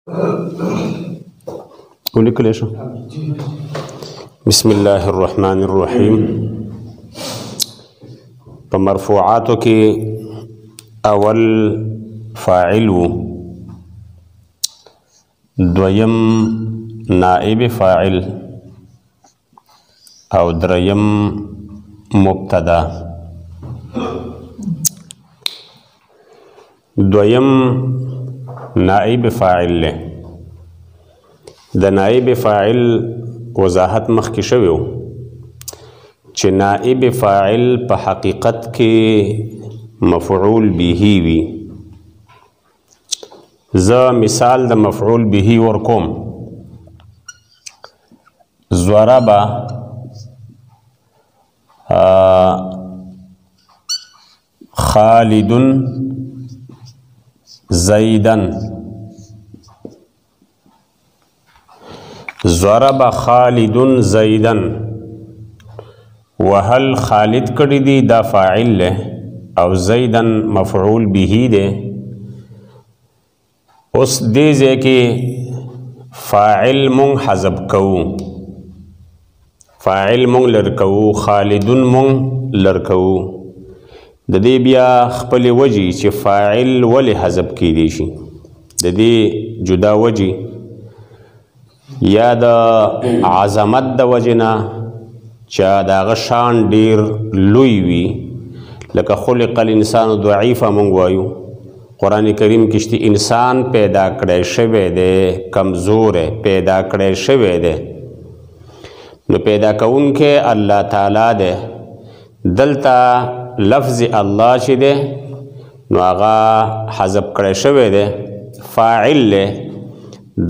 ولیکلی شو. بسم الله الرحمن الرحیم. په مرفوعاتو کې اول فاعل و، دویم نائب فاعل او دریم مبتدا. دویم نائب فاعل له. د نائب فاعل وضاحت مخکې شوی و چې نائب فاعل په حقیقت کې مفعول به وي. زه مثال د مفعول به ورکوم. ضرب خالد زیدن. ضرب خالد زیدن. وهل خالد کړي دي دا فاعل له او زیدن مفعول به دی. اوس دې ځای کې فاعل مونږ حذف کوو، فاعل مونږ لر کوو، خالدون مونږ لر کوو. د دې بیا خپل وجې چې فاعل ولې حذف کیدی شي، د دې جدا وجې یا د عظمت د وجې نه چې د هغه شان ډیر لوی وي، لکه خلق الانسان ضعیفه مونږ وایو. قرآن کریم کشتی انسان پیدا کړی شوی دی کمزور پیدا کړی شوی دی، نو پیدا کوونکی الله تعالی دی. دلته لفظ الله چې دی نو هغه حذف کړی شوی دی، فاعل دی. د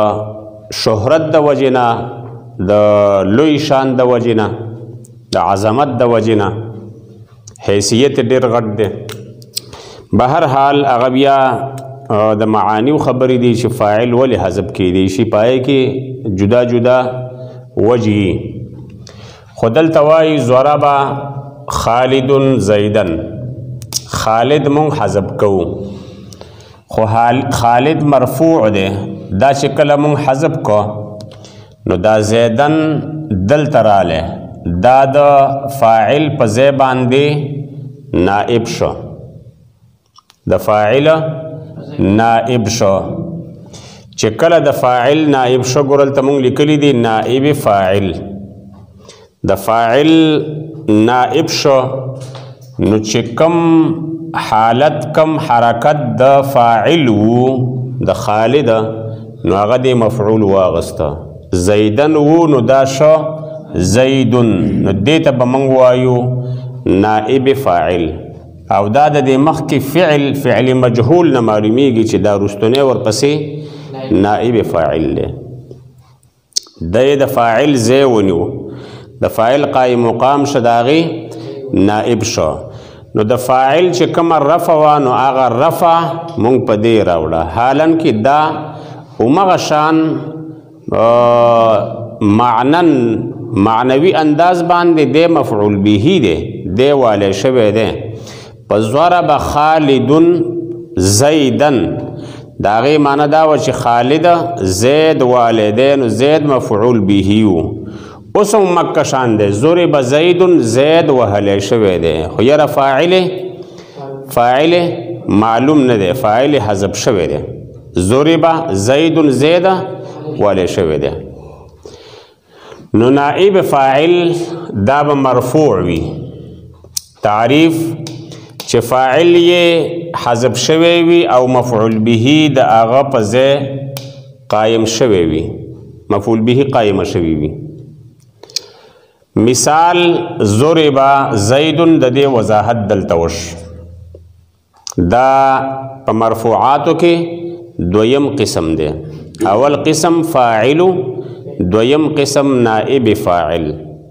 شهرت د وجې نه، د لوی شان د وجې نه، د عظمت د وجې نه، حیثیت ډیر غټ دی. بهر حال هغه بیا د معانیو خبرې دي چې فاعل ولې حذف کیدی شي، پای کې جدا جدا وجې. خو دلته وایي ضرب خالد زیدن، خالد مونږ حذف کوو، خو خالد مرفوع دی. دا چې کله مونږ حذف کو نو دا زیدن دلته رالی، دا د فاعل په ځای باندې نائب شو، د فاعل نائب شو. چې کله د فاعل نائب شو، ګورل ته مونږ لیکلی دی نائب فاعل، د فاعل نائب شو نو چې کم حالت کم حرکت د فاعل وو د خالد نو هغه د مفعول واغسته. زیدن وو نو دا شو زیدن، نو دې ته به مونږ وایو نائب فاعل. او دا د مخکې فعل مجهول نه معلومیږي چې دا رستنی ورپسې نائب فاعل دی. دی د فاعل ځای ونیو، د فاعل قائم مقام شو، د هغې نائب شو. نو د فاعل چې کومه رفع وه نو هغه رفع مونږ په دې راوړه، حالن کې دا همغه شان معنوي انداز باندې دی مفعول به دی، دی والی شوی دی. په ضرب خالدون زیدن د هغې معنی دا وه چې خالد زید والی دی، نو زید مفعول به و. اوس هم مکه شان دی، ضرب زیدن زید وهلی شوی دی، خو یاره فاعل معلوم نه دی، فاعل حذف شوی دی. ضرب زیدن زید والی شوی دی. نو نائب فاعل دا به مرفوع وي. تعریف چې فاعل یې حذف شوی وي او مفعول به د هغه په ځای قایم شوی وي، مفعول به قایمه شوی وي. مثال ضرب زیدن د دې وضاحت دلته وش. دا په مرفوعاتو کې دویم قسم دی. اول قسم فاعل، دویم قسم نائب فاعل.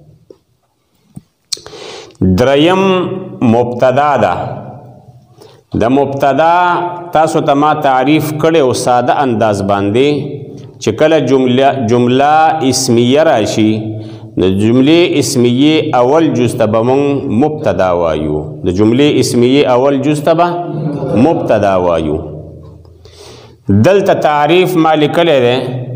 دریم مبتدا ده. د مبتدا تاسو ته ما تعریف کړی او ساده انداز باندې چې کله جمله اسمیه راشي د جملې اسمیه اول جز ته به مونږ مبتدا وایو، د جملې اسمیه اول جز ته به مبتدا وایو. دلته تعریف ما لیکلی دی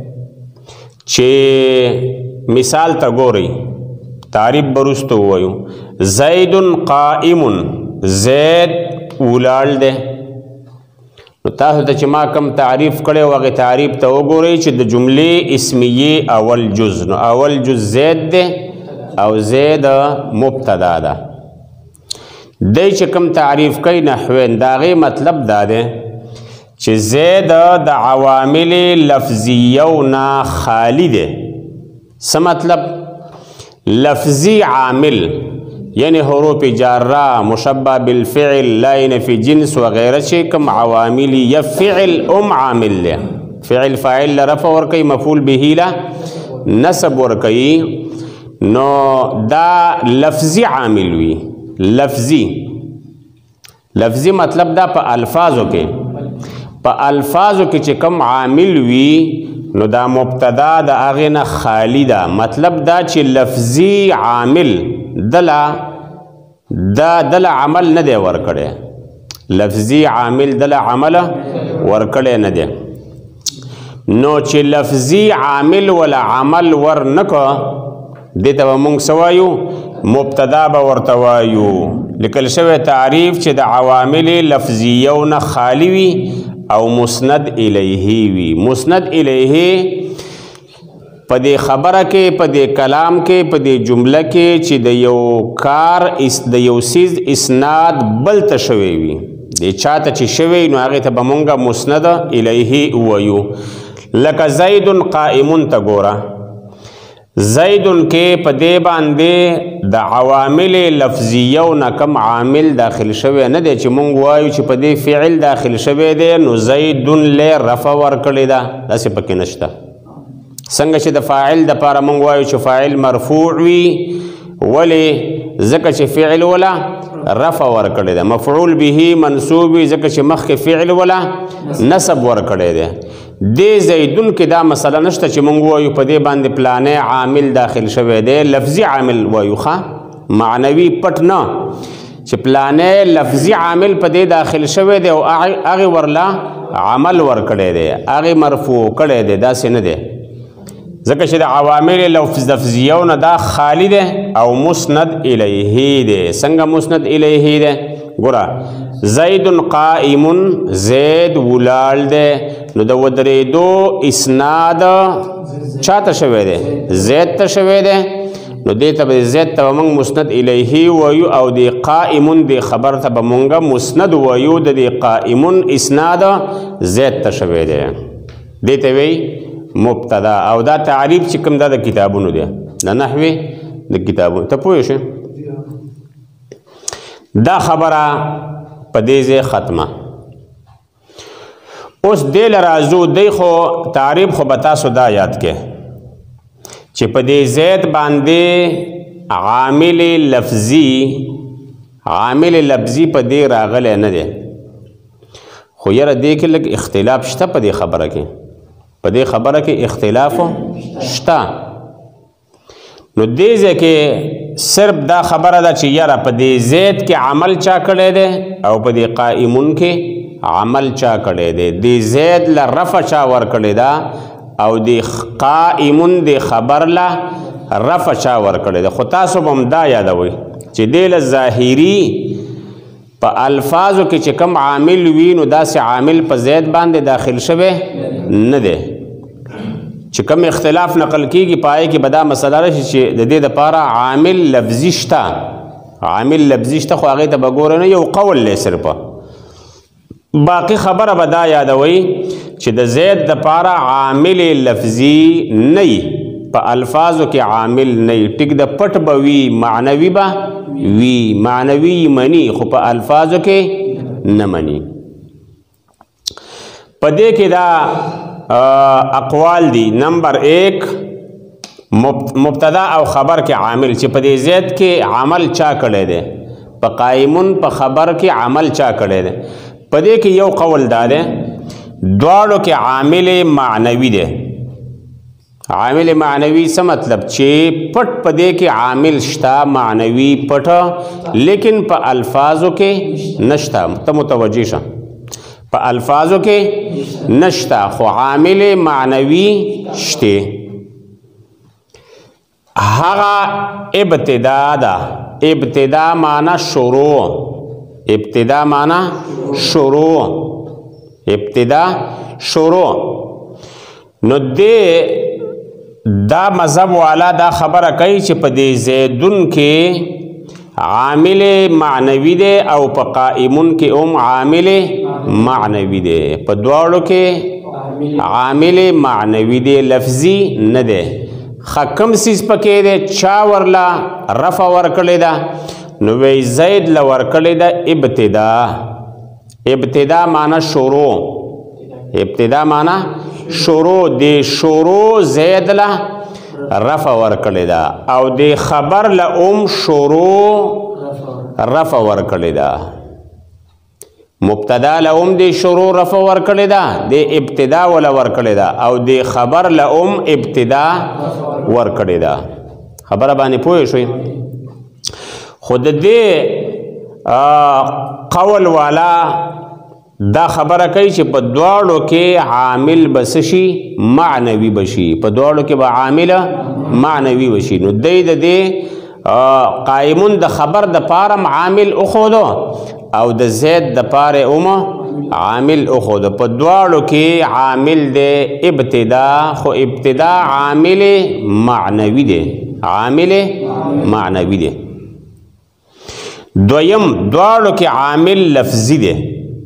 چې مثال ته ګورئ تعریف به وروسته ووایو زید قائم زید ولاړ دی نو تاسو ته چې ما کم تعریف کړی و هغې تعریف ته وګورئ چې د جملې اسمیې اول جز نو اول جز زید دی او زید مبتدا ده دی چې کم تعریف کوي نحوین د هغې مطلب دا دی چې زید د عوامل لفظیو نه خالی دی څه مطلب لفظی عامل یعنی حروف جاره مشبه بالفعل لاین فی جنس وغیره چې کوم عوامل یا فعل عامل دی فعل فاعل له رفع ورکوي مفعول به له نصب ورکوي نو دا لفظی عامل وي لفظی مطلب دا په الفاظو کې چې کوم عامل وي نو دا مبتدا د هغې نه خالی ده مطلب دا چې لفظي عامل دله عمل نه دی ورکړی لفظي عامل دله عمل ورکړی نه دی نو چې لفظي عامل ولا عمل ورنکه دې ته به موږ څه وایو مبتدا به ورته وایو لیکل شوی تعریف چې د عوامل لفظیو نه خالی وي او مسند الیه وي مسند الیه په دې خبره کې په دې کلام کې په دې جمله کې چې د یو کار د یو څیز اسناد بل ته شوی وي د چا ته چې شوی نو هغې ته به مونږ مسند الیه ووایو لکه زید قائم ته ګوره زید کې په دې باندې د عوامل لفظیو نه کم عامل داخل شوی نه دی چې مونږ وایو چې په دې فعل داخل شوی دی نو زید له رفع ورکړې ده داسې پکې نشته څنګه چې د فاعل دپاره مونږ وایو چې فاعل مرفوع وي ولې ځکه چې فعل ولا رفع ورکړی دی مفعول به منصوب وي ځکه چې مخکې فعل ولا نصب ورکړی دی دې زیدون کې دا مسله نشته چې مونږ وایو په دې باندې پلانې عامل داخل شوی دی لفظي عامل وایو ښه معنوي پټ نه چې پلانې لفظي عامل په دې داخل شوی دی او هغې ورله عمل ورکړی دی هغې مرفوع کړی دی داسې نه دی ځکه چې د عوامل لفظیو نه دا خالی دی او مسند الیه دی څنګه مسند الیه دی ګوره زید قائم زید ولاړ دی نو د ودرېدو اسناد چا ته شوی دی زید ته شوی دی نو دې ته به زید ته به موږ مسند الیه وایو او د قائمون د خبر ته به موږ مسند وایو د دې قائمون اسناد زید ته شوی دی دې ته وایي مبتدا او دا تعریف چې کوم دا د کتابونو دی د نحوې د کتابونو ته پوه شئ دا خبره په دې ځای ختمه اوس دې له راځو دی خو تعریف خو به تاسو دا یاد کې چې په دې زید باندې عامل لفظي په دې راغلی نه دی خو یاره دې کې لږ اختلاف شته په دې خبره کې په دې خبره کې اختلاف شته نو دې ځای کې صرف دا خبره ده چې یاره په دې زید کې عمل چا کړی دی او په دې قائمون کې عمل چا کړی دی دې زید له رفع چا ورکړې ده او دې قائمون دې خبر له رفع چا ورکړی ده خو تاسو به هم دا یادوئ چې دې له ظاهري په الفاظو کې چې کوم عامل وي نو داسې عامل په زید باندې داخل شوی نه دی چې کوم اختلاف نقل کیږي پای کې به دا مسله راشي چې د دې دپاره عامل لفظي شته خو هغې ته به ګوره نه یو قول دی صرفه باقي خبره به دا یادوئ چې د زید دپاره عامل لفظي نه په الفاظو کې عامل نه ټیک د پټ به وي معنوي به وي معنوي مني خو په الفاظو کې نه مني په دې کې دا اقوال دي نمبر 1 مبتدا او خبر کې عامل چې په دې زید کې عمل چا کړی دی په قائمون په خبر کې عمل چا کړی دی په دې کې یو قول دا دی دواړو کې عامل معنوي دی عامل معنوي څه مطلب چې پټ په دې کې عامل شته معنوي پټ لیکن په الفاظو کې نشته ته متوجه شه په الفاظو کې نشتا خو عامل معنوي شته. هغه ابتدا ده. ابتدا معنی شروع. ابتدا معنی شروع. ابتدا شروع. نو دا مذهب والا دا خبره کوي چې په دې زیدون کې عامل معنوي دی او په قائمون کې هم عامل معنوي دی. په دواړو کې عامل معنوي دی، لفظي نه دی. کم سیز پکې دی چا ورلا رفع ورکړې ده؟ نو وی زید له ورکړې ده ابتدا. ابتدا معنی شروع. ابتدا معنی شروع. دی شروع زید له رفع ورکړې ده او دی خبر له شروع رفع ورکړې ده. مبتدا له دی شروع رفع ورکړې ده، دی ابتدا ولا ورکړې ده او دی خبر له ابتدا ورکړې ده. خبره باندې پوه شئ؟ خود دې قول والا دا خبره کوي چې په دواړو کې عامل بس شي معنوي بشي. په دواړو کې به عامل معنوي وشي. نو دی د دې قائمون د خبر د پارم عامل اخودو او د زید د پاره عامل اخودو. په دواړو کې عامل دی ابتدا، خو ابتدا عامل معنوي دی. عامل معنوي دی. دویم دواړو کې عامل لفظي دی.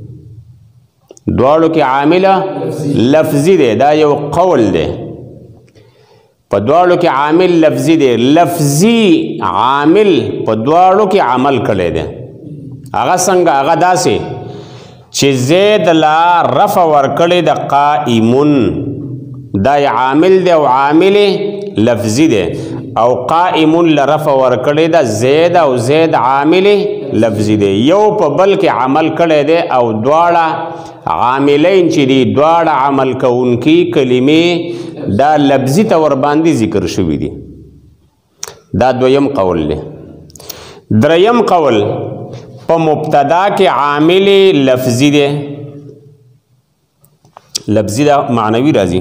دواړو کې عامل لفظي دی. دا یو قول دی. په دواړو کې عامل لفظي دی. لفظي عامل په دواړو کې عمل کړی دی. هغه څنګه؟ هغه داسې چې زید لا رفع ورکړی د قائمون، دا عامل دی او عامل لفظي دی. او قائمون لرفع ورکړی د زید او زید عامل لفظي دی. یو په بل کې عمل کړی دی او دواړه عاملین چې دی دواړه عمل کوونکي کلمې دا لفظي تور باندې ذکر شوي دي. دا دویم قول دی. دریم قول په مبتدا کې عامل لفظي دی. لفظي دا معنوي راځي.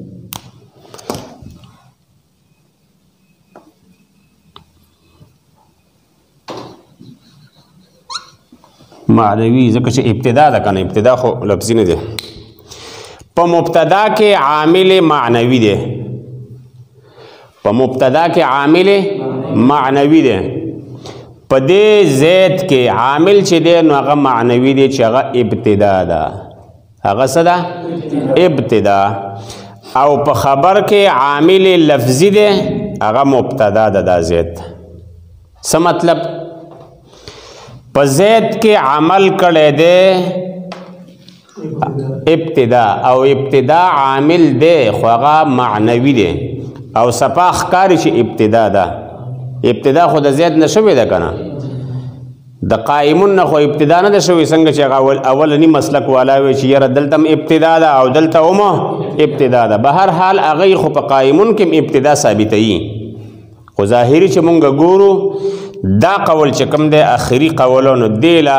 معنوي ځکه چې ابتدا ده کنه، ابتدا خو لفظي نه دی. په مبتدا کې عامل معنوي دی. په مبتدا کې عامل معنوي دی. په دې زید کې عامل چې دی نو هغه معنوي دی چې هغه ابتدا ده. هغه څه ده؟ ابتدا. او په خبر کې عامل لفظي دی، هغه مبتدا ده. دا زید څه مطلب؟ په زید کې عمل کړی دی ابتدا او ابتدا عامل دی خو هغه معنوي دی او صفا ښکاري چې ابتدا ده. ابتدا خو د زید نه شوې ده کنه، د قائمون نه خو ابتدا نه ده شوې. څنګه چې هغه اولني مسلک والا وی چې یاره دلته هم ابتدا ده او دلته هم ابتدا ده. به هر حال هغه خو په قائمون کې ابتدا ثابتوي. خو ظاهري چې مونږ ګورو دا قول چې کوم دی آخري قولونو دیلا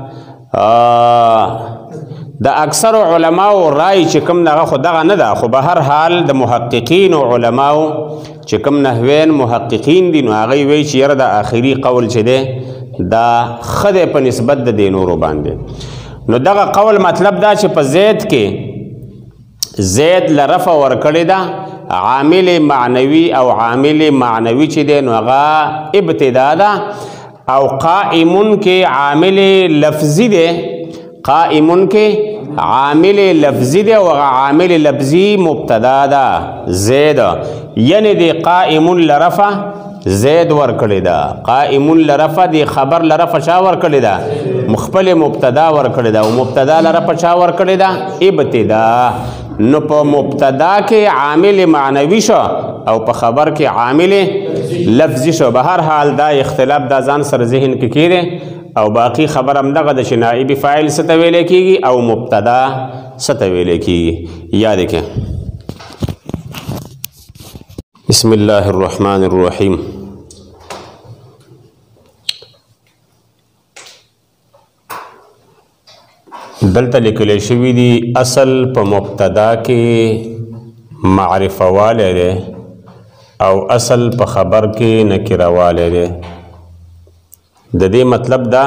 د اکثر علماو رای چې کوم دغه خو دغه نه ده. خو به هر حال د محققین او علماو چې کوم نحوین محققین دي نو هغه وی چې یاره د آخري قول چې دی دا ښه دی په نسبت د دې نورو باندې. نو دغه قول مطلب دا چې په زید کې زید لرفع ورکړې ده عامل معنوي او عامل معنوي چې دی نو هغه ابتدا ده. او قائمون کې عامل لفظي دی. قائمون کې عامل لفظي دی او عامل لفظي مبتدا ده زید. یعنی دی قائمون لرفع زید ورکړی ده. قائمون لرفع دی خبر لرفع چا ورکړی ده؟ مخبل مبتدا ورکړی ده. او مبتدا لرفع چا ورکړی ده؟ ابتدا. نو په مبتدا کې عامل معنوي شو او په خبر کې عامل لفظي شو. به هر حال دا اختلاف دا ځان سره ذهن کې کیږي او باقی خبر هم دغه د چې نائب فاعل څه ته ویلی کېږي او مبتدا څه ته ویلی کېږي. یاد کړئ. بسم الله الرحمن الرحیم. دلته لیکل شوي دي اصل په مبتدا کې معرفه والی دی او اصل په خبر کې نکره والی دی. د دې مطلب دا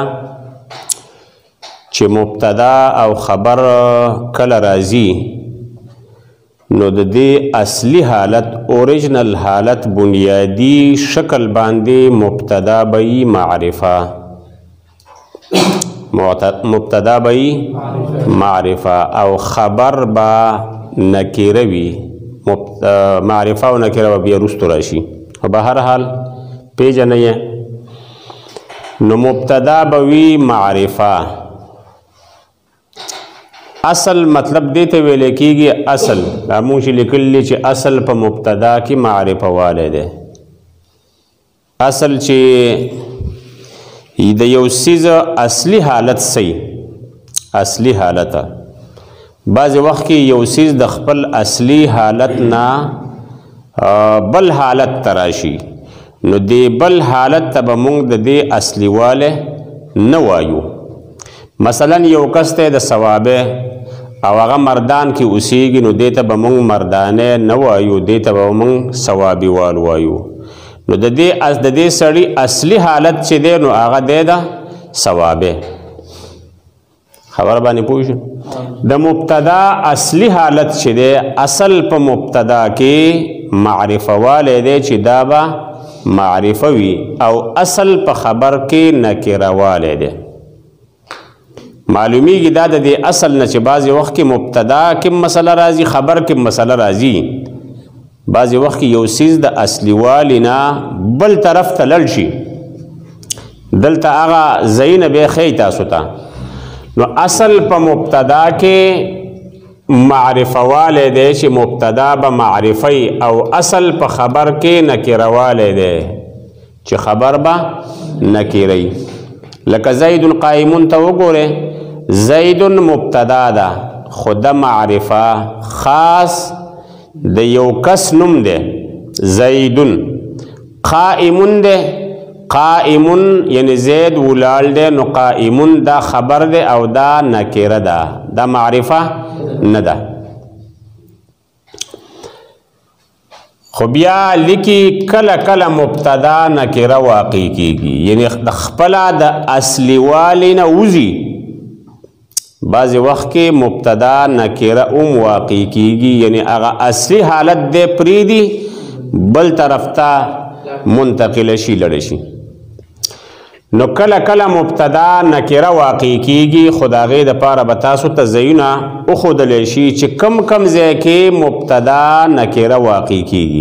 چې مبتدا او خبر کله راځي نو د دې اصلي حالت اوریجنل حالت بنیادی شکل باندې مبتدا به معرفه مبتدا به معرفه او خبر با نکره وي. معرفه او نکره به بیا وروسته راشي خو به هر حال پیژنئ. نو مبتدا به وي معرفه. اصل مطلب دې ته ویل کېږي اصل موږ چې لیکلي چې اصل په مبتدا کې معرفه والی دی. اصل چې د یو څیز اصلي حالت صحیح اصلي حالت بعضې وخت کې یو څیز د خپل اصلي حالت نه بل حالت ته راشي نو دې بل حالت ته به موږ د دې اصلي والی نه وایو. مثلا یو کس دی د صوابه او هغه مردان کې اوسیږي نو دې ته به موږ مردانه نه وایو دې ته به موږ صوابي وال وایو. نو د دې سړي اصلي حالت چې دی نو هغه دی د صوابه. خبر باندې پوه شو. د مبتدا اصلي حالت چې دی اصل په مبتدا کې معرفه والی دی چې دا به معرفه وي او اصل په خبر کې نکره والی دی. معلومیږي دا د دې اصل نه چې بعضې وخت کې مبتدا کې مسله راځي خبر کې مسله راځي. بعضې وخت کې یو څیز د اصلي والي نه بل طرف ته لړ شي دلته هغه ځایونه بیا ښیي تاسو ته. نو اصل په مبتدا کې معرفه والی دی چې مبتدا به معرفی او اصل په خبر کې نکره والی دی چې خبر به نکرهی. لکه زید قائمون ته وګورئ زید مبتدا ده خو د معرفه خاص د یو کس نوم دی زیدون. قائمون دی قائمون یعنی زید ولاړ دی نو قائمون دا خبر دی او دا نکره ده دا معرفه نه ده. خو بیا لیکي کله کله مبتدا نکره واقع کیږي یعنی خپله د اصلي والي نه وځي. بعضې وخت کې مبتدا نکره هم واقع کیږي یعنی هغه اصلي حالت دی پرېږدي بل طرف ته منتقله شي لړی شي. نو کله کله مبتدا نکره واقع کیږي خو د هغې دپاره به تاسو ته ځایونه وښودلی شي چې کم کم ځای کې مبتدا نکره واقع کیږي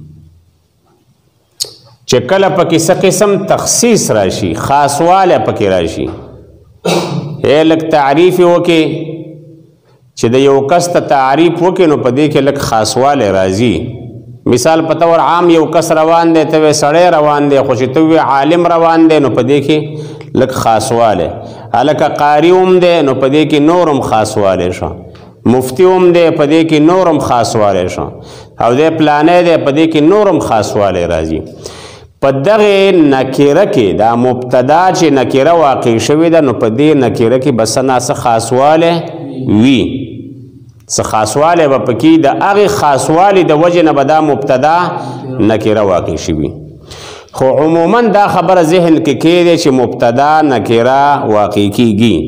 چې کله پکې څه قسم تخصیص راشي خاصوالی پکې راشي. لږ تعریف یې وکړې چې د یو کس ته تعریف وکړې نو په دې کې لږ خاصوالی راځي. مثال په طور عام یو کس روان دی ته وې سړی روان دی خو چې ته وې عالم روان دی نو په دې کې لږ خاصوالی. هلکه قاري هم دی نو په دې کې نور هم خاصوالی شو. مفتی هم دی په دې کې نور هم خاصوالی شو او دی پلانی دی په دې کې نور هم خاصوالی راځي. په دغې نکره کې دا مبتدا چې نکره واقع شوې ده نو په دې نکره کې به څه ناڅه خاصوالی وي څه خاصوالی به پکې د هغې خاصوالي د وجې نه به دا مبتدا نکره واقع شوي. خو عموما دا خبره ذهن کې کېږي چې مبتدا نکره واقع کیږي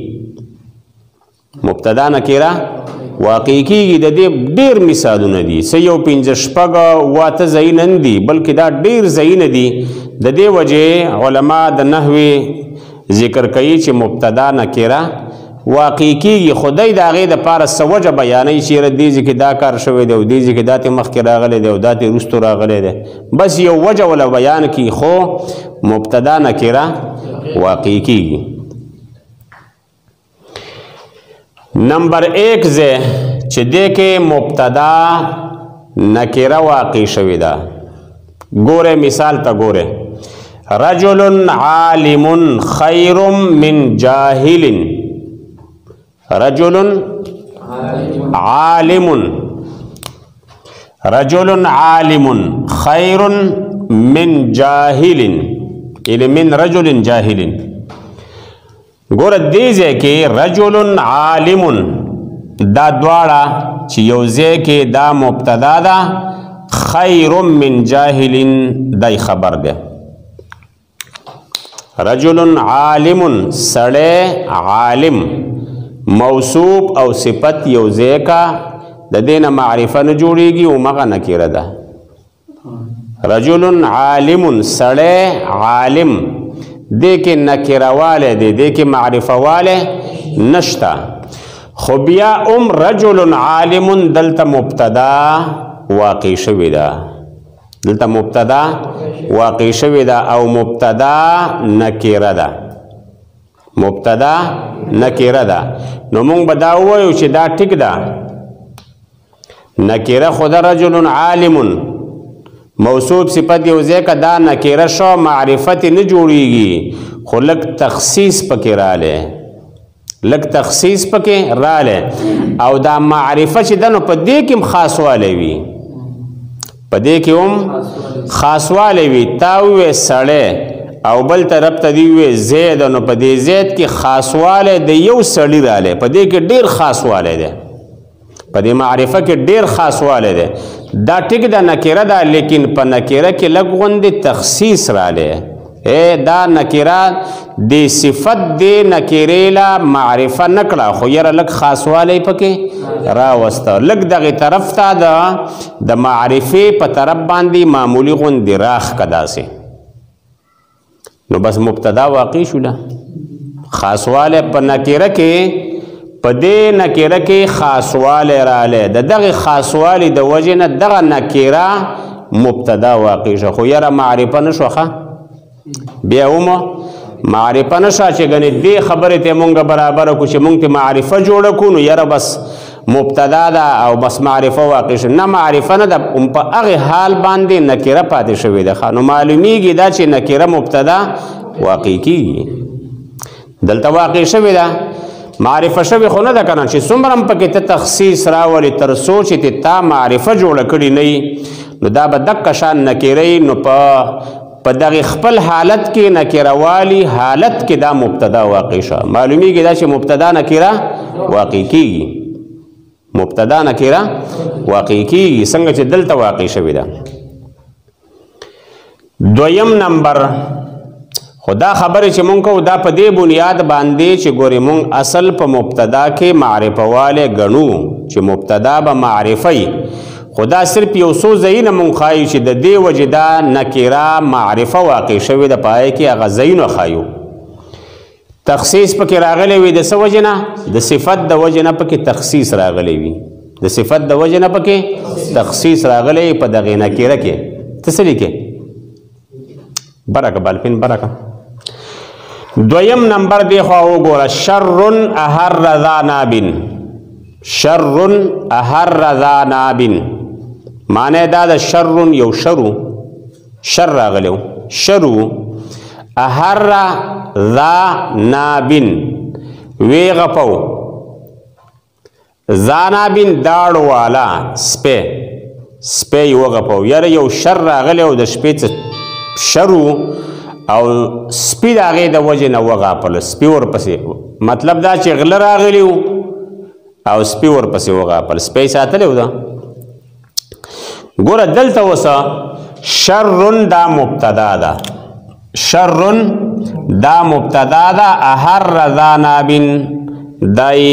مبتدا نکره واقع کیږي. د دې ډېر مثالونه دي څه یو 5 شپږ واته ځایونه نه دي بلکې دا ډېر ځایونه دي. د دې وجې علما د نحوې ذکر کوي چې مبتدا نکره واقع کیږي خو دی د هغې دپاره څه وجه بیانوي چې یاره دې ځای کې دا کار شوی دی او دې ځای کې دا ترې مخکې راغلی دی او دا ترې وروستو راغلی دی بس یو وجه وله بیان کړي خو مبتدا نکره واقع کیږي. نمبر 1 ځای چې دې کې مبتدا نکره واقع شوې ده ګوره مثال ته ګوره رجل عالم خیر من جاهل. رجل عالم رجل عالم خیر من جاهل یعنی من رجل جاهل. ګوره دې ځای کې رجل عالم دا دواړه چې یو ځای کې دا مبتدا ده خیر من جاهل دای خبر ده. رجل عالم سړی عالم موصوف او صفت یو ځای کا د دې نه معرفه نه جوړیږي او مغه نکره ده. رجل عالم سړی عالم دې کې نکره واله دې کې معرفه واله نشتا. خو بیا رجل عالم دلته مبتدا واقع شوی ده. دلته مبتدا واقع شوی ده او مبتدا نکره ده. مبتدا نکره ده. نو مونږ به دا ووایو چې دا ټیک ده. نکره خود رجل عالم موصوف صفت یو ځای که دا نکره شو معرفت نه جوړیږي خو لږ تخصیص پکې رالی لږ تخصیص پکې رالی او دا معرفه چې ده نو په دې کې هم خاصوالی وي په دې کې هم خاصوالی وي. تا ووې سړی او بل طرف ته دې ووې زید نو په دې زید کې خاصوالی د یو سړي رالی په دې کې ډېر خاصوالی دی په دې معرفه کې ډېر خاصوالی دی. دا ټیک ده نکره ده لیکن په نکره کې لږ غوندې تخصیص رالی دا نکره د صفت د نکرې له معرفه نه کړه خو یاره لږ خاصوالی پکې راوسته لږ دغې طرف ته د معرفې په طرف باندې معمولي غوندې راښکه داسې نو بس مبتدا واقع شوله. خاصوالی په نکره کې په دې نکره کې خاصوالی رالی د دغې خاصوالي د وجې نه دغه نکره مبتدا واقع شه خو یاره معرفه نه شوه بیا ومو معرفه نه شه چې ګنې دې خبرې ته مونږ برابره کړو چې مونږ ته معرفه جوړه کړو نو یاره بس مبتدا ده او بس معرفه واقع شه نه معرفه نه ده په هغې حال باندې نکره پاتې شوې ده نو معلومیږي دا چې نکره مبتدا واقع کیږي دلته واقع شوې ده معرفه شوی خو نه ده که نه چې څومره هم پکې ته تخصیص راولې تر څو چې ته تا معرفه جوړه کړې نه نو دا به دقه شان نکرې نو په دغې خپل حالت کې نکروالي حالت کې دا مبتدا واقع شه معلومیږي دا چې مبتدا نکره واقع کیږي مبتدا نکره واقع کیږي څنګه چې دلته واقع شوی ده. دویم نمبر خدا خبرې چې مونږ کوو دا په دې بنیاد باندې چې ګورې مونږ اصل په مبتدا کې معرفه والی ګڼو چې مبتدا به معرفه خدا صرف یو څو ځایونه مونږ ښایو چې د دې وجې دا نکره معرفه واقع شوې د پای کې هغه ځایونه ښایو. تخصیص پکې راغلی وي د څه وجې نه د صفت د وجې نه پکې تخصیص راغلی وي د صفت د وجې نه پکې تخصیص راغلی په دغې نکره کې ته څه لیکې برکه بالپین برکه. دویم نمبر دی خو وګوره شر احر ذا نابن شر احر ذا نابن معنی دا د شر یو شر راغلی شرو احر ذا نابن وی غپو ذا نابن داړو والا سپی یو غپو یاره یو شر راغلی او د شپې شرو او سپی د هغې د وجې نه وغاپل سپي ورپسې مطلب دا چې غله راغلی او سپي ورپسې وغاپل سپی ساتلی و ده. ګوره دلته اوسه شر دا مبتدا ده شر دا مبتدا ده احر ذا نابن دای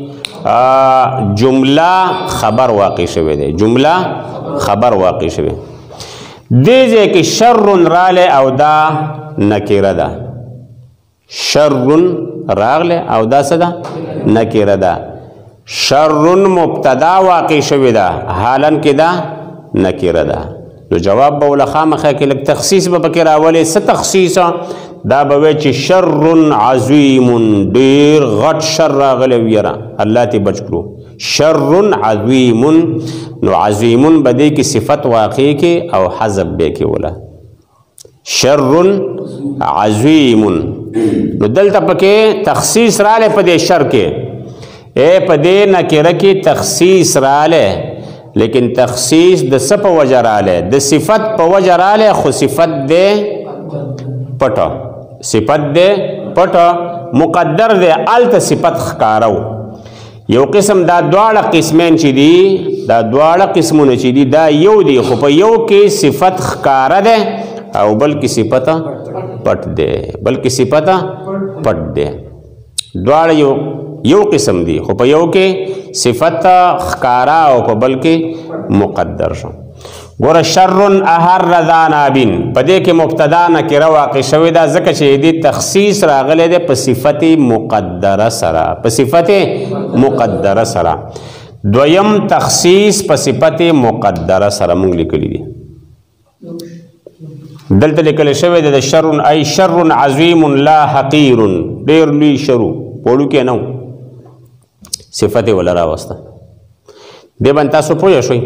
جمله خبر واقع شوی دی جمله خبر واقع شوی دې ځای کې شر راغلی او دا نکره ده شر راغلی او دا څه ده نکره ده شر مبتدا واقع شوی ده حالن کې دا نکره ده نو جواب به ولې خامخا کې لږ تخصیص به پکې راولې څه تخصیص دا به وایي چې شر عظیم ډېر غټ شر راغلی ویره الله ته بچ کړو شر عظیم نو عظیم به دې کې صفت واقع کې او حذف به کې ولا شر عظیم نو دلته پکې تخصیص رالی په دې شر کې په دې نکره کې تخصیص رالی لیکن تخصیص د څه په وجه رالی د صفت په وجه رالی خو صفت دې پټه صفت دې پټه مقدر دی الته صفت ښکارو. یو قسم دا دواړه قسمین چې دي دا دواړه قسمونه چې دي دا یو دی خو په یو کې صفت ښکاره دی او بل کې صفت پټ دی دواړه یو قسم دی خو په یو کې صفت ښکاره او په بل کې مقدر شو. ګوره شر احر ذا نابین په دې کې مبتدا نکره واقع شوې ده ځکه چې دې تخصیص راغلی دی په صفت مقدره سره دویم تخصیص په صفت مقدره سره مونږ لیکلی دي. دلته لیکل شوی دی د شر ای شر عظیم لا حقیر ډېر لوی شرو پوړو کې نه صفت ولا راوسته دې باندې تاسو پوه شئ.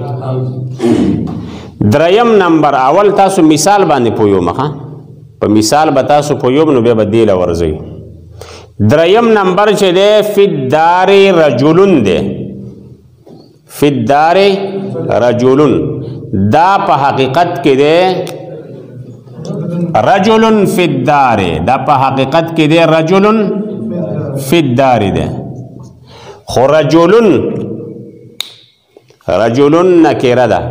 دریم نمبر اول تاسو مثال باندې پویو مخه په مثال به تاسو پویو نو بیا به دې له ورځئ. دریم نمبر چې دی فی الدار رجلون دی فی الدار رجلون دا په حقیقت کې دی رجلن فی الدار دا په حقیقت کې دی رجلن فی الدار دی خو رجلن نکره ده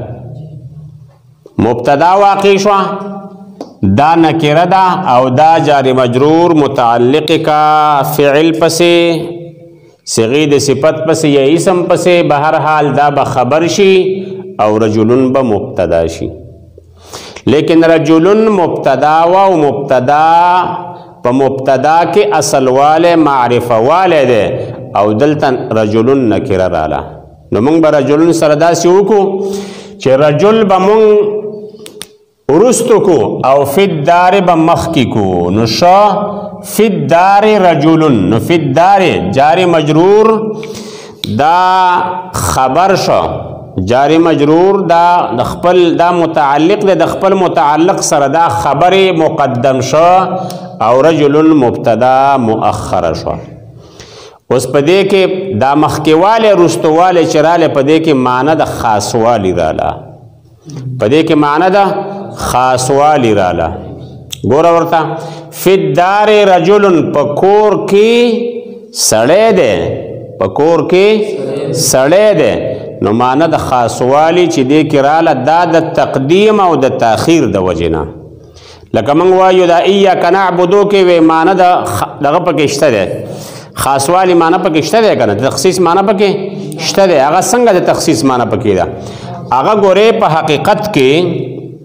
مبتدا واقع شو دا نکره ده او دا جار مجرور متعلق کا فعل پسې صيغه د صفت پسې یا اسم پسې بهر حال دا به خبر شي او رجلن به مبتدا شي. لیکن رجلن مبتدا و مبتدا په مبتدا کې اصل والے معرفه والے ده او دلته رجلن نکره رااله نو موږ به رجلن سره داسې وکړو چې رجل به موږ ورستو کو او فی الدار به مخکی کو نو شا فی الدار رجلن نو فی الدار جاری مجرور دا خبر شو جاری مجرور دا خپل دا متعلق دا خپل متعلق سره دا خبر مقدم شو او رجلن مبتدا مؤخر شو. اوس په دې کې دا مخکیواله رستواله چراله په دې کې معنی د خاصوالی رااله په دې کې معنی د خاصوالی رااله. ګوره ورته فی الدار رجلن پکور کې سړی دی پکور کې سړی دی نو معنی د خاصوالی چې دې کې رااله دا د تقدیم او د تاخیر د وجې نه لکه موږ وایو دا ایاک نعبدو کې وی معنی دغه پکې شته دی خاصوالی معنی پکې شته دی کنه تخصیص معنی پکې شته دی هغه څنګه د تخصیص معنی پکې ده هغه ګوره په حقیقت کې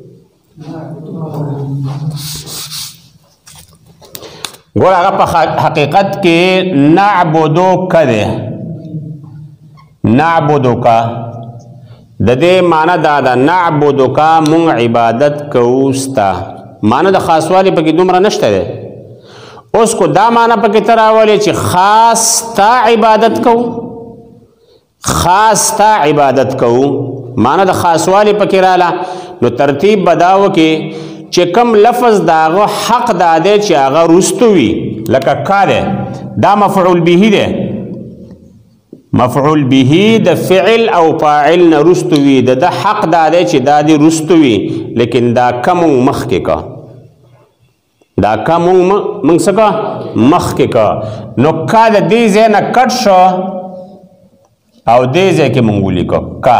ګوره هغه په حقیقت کې نعبدو کده نعبدو کا د دې معنی دا ده نعبدو کا مونږ عبادت کوو ستا معنی د خاصوالی پکې دومره نشته دی. اوس کو دا معنی پکې ته راولې چې خاص تا عبادت کوو خاص تا عبادت کوو معنی د خاصوالی پکې رااله نو ترتیب بداو کې چې کم لفظ داغه حق داده چې هغه رستو وي لکه کا ده دا مفعول به ده مفعول به د فعل او فاعل نه رستو وي د حق داده چې دا دی رستو وي لیکن دا کم مخ کې کا دا کم موږ څنګه مخ کې کا نو کا د دې ځای نه کټ شو او دې ځای کې موږ ولیکو کا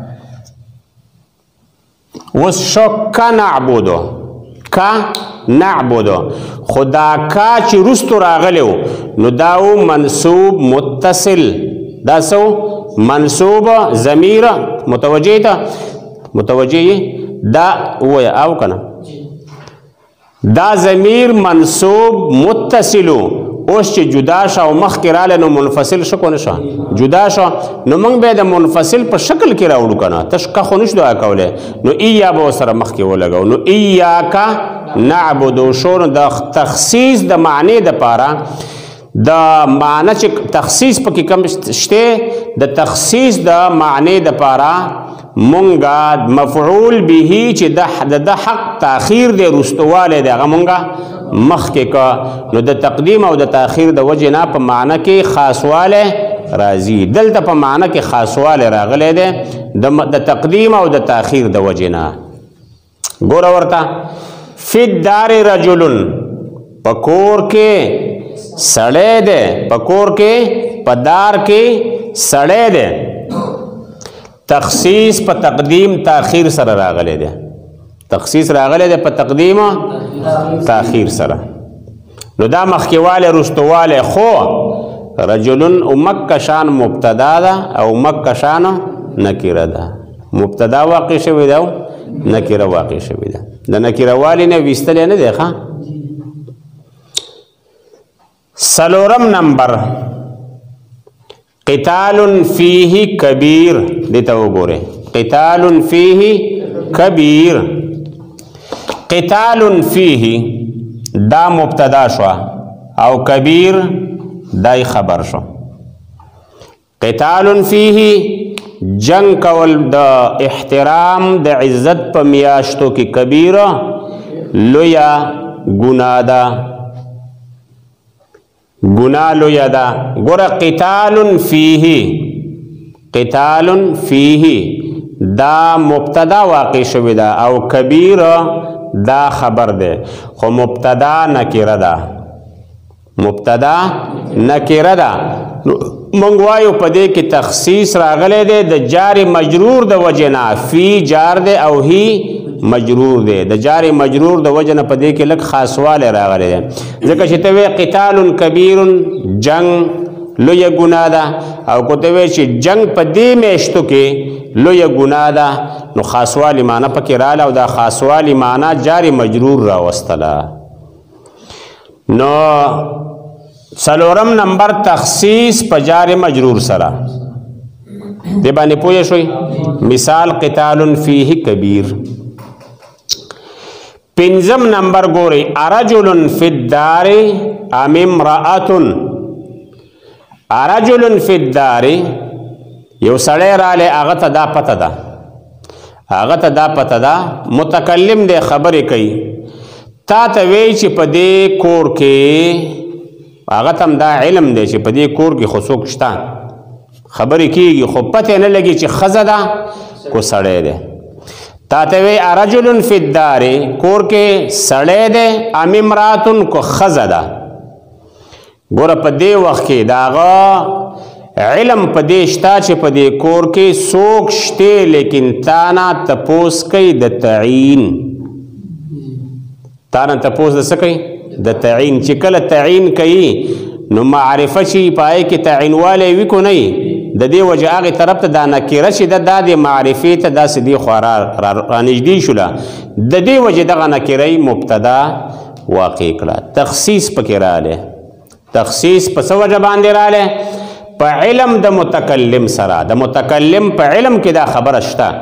اوس شو کا نعبدو کا نعبدو خدا کا چې رستو راغلیو نو داو منصوب متصل دا سو منصوب ضمیر متوجه تا متوجه دا ویا او کنه دا ضمیر منصوب متصلو اوس چې جدا شو مخ کې رااله نو منفصل شو کنه شو جدا شو نو موږ به د منفصل په شکل کې راوړو کنه تشکه خو نشو دا کوله نو ایا به سره مخ کې ولګو نو ایاک نعبدو شو د تخصیص د معنی د پاره د معنی چې تخصیص پکې کم شته د تخصیص د معنی د پاره مونږه مفعول به چې د حق تاخير د رستواله دغه مونږه مخ کې کا نو د تقدیم او د تاخير د وجه نه په معنی کې خاصواله راځي دلته په معنی کې خاصواله راغله ده د تقدیم او د تاخير د وجه نه ګور ورته فی الدار رجل پکور کې سړی دی، په کور کې په دار کې سړی دی. تخصیص په تقدیم تاخیر سره راغلی دی. تخصیص راغلی دی په تقدیم تاخیر سره. نو دا مخکېوالی رستوالی خو رجلن او مکشان مبتدا ده او مکشان نکره ده. مبتدا واقع شوی ده او نکره واقع شوی ده. د نکره والی نه ویستلی نه دی ښه. سلورم نمبر قتال فیه کبیر. دیتا وګوره قتال فیه کبیر. قتال فیه دا مبتدا شو او کبیر دای خبر شو. قتال فیه جنگ کول د احترام د عزت په میاشتو کې کبیره لویا ګناه ده. گناہ لویا دا. گورا قتال فیه، قتال فیه دا مبتدا واقع شوی دا او کبیر دا خبر ده. خو مبتدا نکره دا، مبتدا نکره دا. مونږ وایو په دې کې تخصیص راغلی دی د جار مجرور د وجې نه. فی جار دی او هی مجرور دی. د جار مجرور د وجه نه په دې کې لږ خاصوالی راغلی دی. ځکه چې ته وایې قتال کبیر جنگ لویه ګناه ده، او که ته وایې چې جنگ په دې میاشتو کې لویه ګناه ده نو خاصوالی معنی پکې راله او دا خاصوالی معنی جار مجرور راوستله. نو څلورم نمبر تخصیص په جار مجرور سره. دې باندې پوه شوئ. مثال قتال فیه کبیر. پنځم نمبر ګورئ ارجل فی الدار ام امرأة. ارجل فی الدار یو سړی رالی هغه ته دا پته ده، هغه ته دا پته ده متکلم دی خبرې کوي. تا ته وی چې په دې کور کې هغه ته هم دا علم دی چې په دې کور کې خو څوک شته، خبرې کېږي خو پته نه لګي چې ښځه ده کو سړی دی. تا ته وی ارجل فی الدار کور کې سړی دی ام امرأة کو ښځه ده. ګوره په دې وخت کې د هغه علم په دې شته چې په دې کور کې څوک شته، لیکن تا نه تپوس کوي د تعین. تا نه تپوس د څه کوي؟ د تعین. چې کله تعین کوي نو معرفه چې پای کې تعینوالی وي کو نه وي، د دې وجه هغې طرف ته دا نکره چې ده دا د معرفې ته داسې دې خوا رانږدې شوله، د دې وجې دغه نکرهی مبتدا واقع کړه. تخصیص پکې رالی. تخصیص په څه وجه باندې رالی؟ په علم د متکلم سره. د متکلم په علم کې دا خبره شته.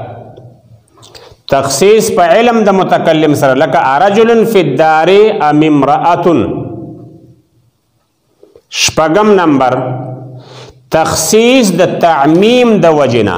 تخصیص په علم د متکلم سره لکه ارجل فی الدار ام امرأة. شپږم نمبر تخصیص د تعمیم د وجنا.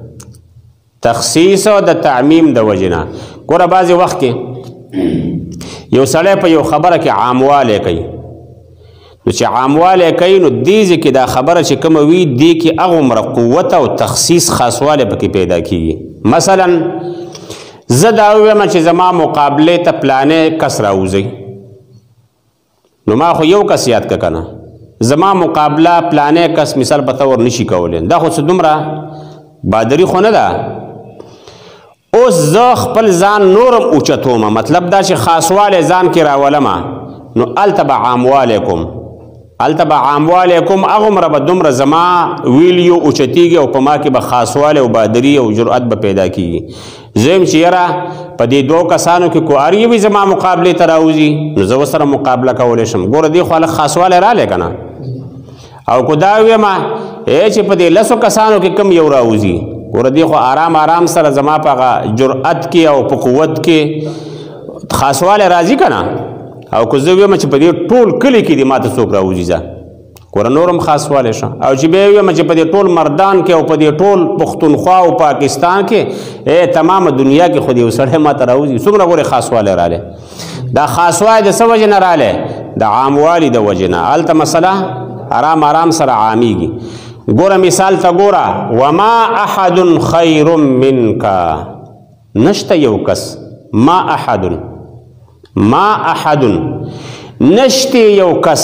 تخصیص د تعمیم د وجنا. ګوره بعضې وخت کې یو سړی په یو خبره کې عاموالی کوي، نو چې عاموالی کوي نو دې ځای کې دا خبره چې کومه وي دې کې هغومره قوت او تخصیص خاصوالی پکې پیدا کېږي. مثلا زه دا ووایم چې زما مقابلې ته پلانې کس راوځئ، نو ما خو یو کس یاد که که نه، زما مقابله پلانې کس مثال په طور نشي کولی. دا خو څه دومره بادري خو نه ده. اوس زه خپل ځان نورم اوچتومه، مطلب دا چې خاصوالی ځان کې راولمه، نو هلته به عاموالی کوم، هلته به عاموالی کوم، هغومره به دومره زما ویلیو اوچتیږي او په ما کې به خاصوالی او بادري او جرأت به پیدا کېږي. زه یم چې یاره په دې دوو کسانو کې کو هر یوی زما مقابلې ته راوځي نو زه ورسره مقابله کولی شم. ګوره دې خو هلک خاصوالی رالی که نه. او که دا ویمه چې په دې لسو کسانو کې کم یو راوځي، ګوره دې خو آرام آرام سره زما په هغه جرأت کې او په قوت کې خاصوالی راځي که نه. او که زه ویمه چې په دې ټول کلي کې دې ما ته څوک راوځي ځه، ګوره نورم خاصوالی شه. او چې بیا ویمه چې په دې ټول مردان کې او په دې ټول پښتونخوا او پاکستان کې تمامه دنیا کې خو دې یو سړی ما ته راوځي، څومره ګورې خاصوالی رالی. دا خاصوالی د څه وجې نه رالی؟ د عاموالي د وجې نه. هلته مسله آرام آرام سره عامیږي. ګوره مثال ته ګوره وما احد خیر منکا. نشته یو کس، ما احد، ما احد نشته یو کس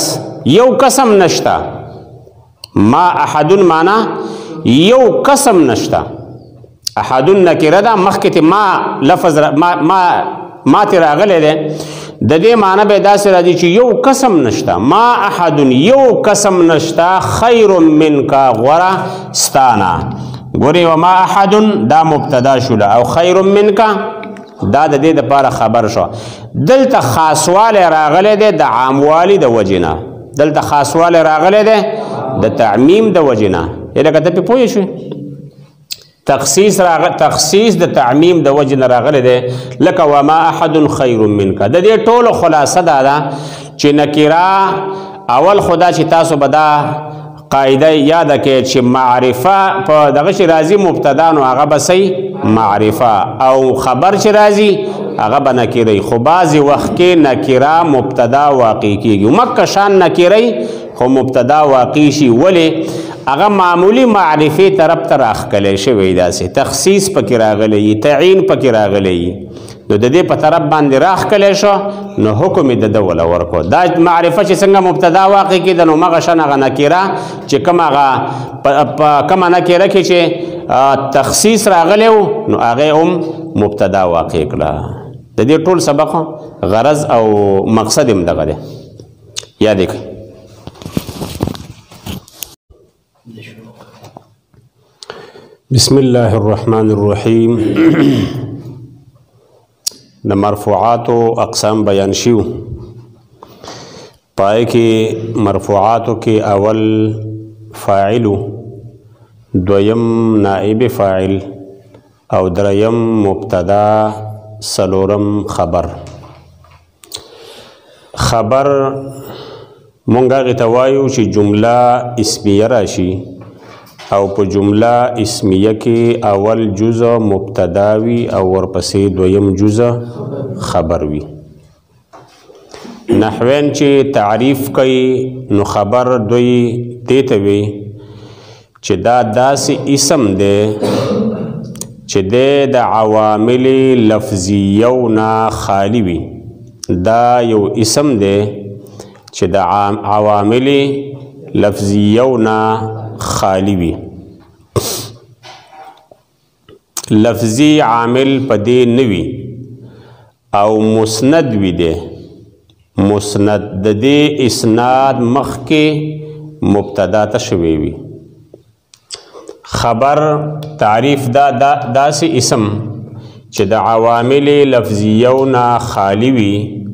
یو قسم نشتا. ما احدن معنا یو قسم نشتا. احدن نکره ده مخکې ته ما لفظ ما تی راغلی دی د دې معنی به داسې راځي چې یو قسم نشتا. ما احدن یو قسم نشتا خیر منکا غوره ستانا. ګورې وما احدن دا مبتدا شوله او خیر منکا دا د دې دپاره خبر شو. دلته خاصوالی راغلی دی د عاموالي د وجې نه. دلته خاصوالی راغلی دی د تعمیم د وجې نه. لکه ته پې پوه شوې تخصیص د تعمیم د وجې نه راغلی دی لکه وما احد خیر منکا. د دې ټولو خلاصه دا ده چې نکره اول خدا چې تاسو به دا قاعده یاده کړئ چې معرفه په دغه شي راځي مبتدا نو هغه به صحیح معرفه او خبر چې راځي هغه به نکرهی. خو بعضې وخت کې نکره مبتدا واقع کېږي. مکه شان نکرهی خو مبتدا واقع شي. ولې هغه معمولی معرفې طرف ته راښکلی شوی داسې تخصیص پکې راغلی تعین پکې راغلی نو د دې په طرف باندې راښکلی شو نو حکم یې د ده وله ورکړو. دا معرفه چې څنګه مبتدا واقع کېده نو مغه شان هغه نکره چې کوم هغه په کومه نکره کې چې تخصیص راغلی و نو هغه هم مبتدا واقع کړه. د دې ټول سبق غرض او مقصد هم دغه دی. یاد یې کړئ. بسم الله الرحمن الرحیم. د مرفوعاتو اقسام بیان شیو. پای کې مرفوعاتو کې اول فاعل، دویم نائب فاعل او دریم مبتدا، سلورم خبر. خبر مونږ هغې ته وایو چې جمله اسمیه راشي او په جمله اسمیه کې اول جزء مبتدا وي او ورپسې دویم جزء خبر وي. نحوین چې تعریف کوي نو خبر دوی دې ته وي چې دا داسې اسم دی چې دی د عوامل لفظیو نه خالی وي. دا یو اسم دی چې د عوامل لفظیو نه خالی وي. لفظی عامل پدې نه وي او مسند وي. دی مسند د دې اسناد مخکې مبتدا ته شوی وي. خبر تعریف دا داسې اسم چې د عوامل لفظیو نه خالی وي.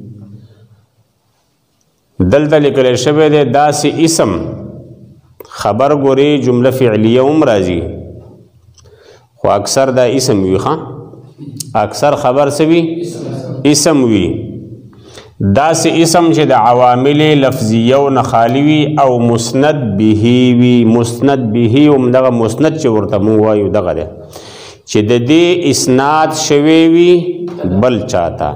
دلته لیکلی شوی دی داسې اسم. خبر ګوري جمله فعلیه هم راځي خو اکثر دا اسم وي. اکثر خبر څه وي؟ اسم وي. داسې اسم چې د عوامل لفظیو نه خالی وي او مسند به وي. مسند به هم دغه مسند چې ورته مونږ وایو دغه دی چې د دې اسناد شوی وي بل چاته.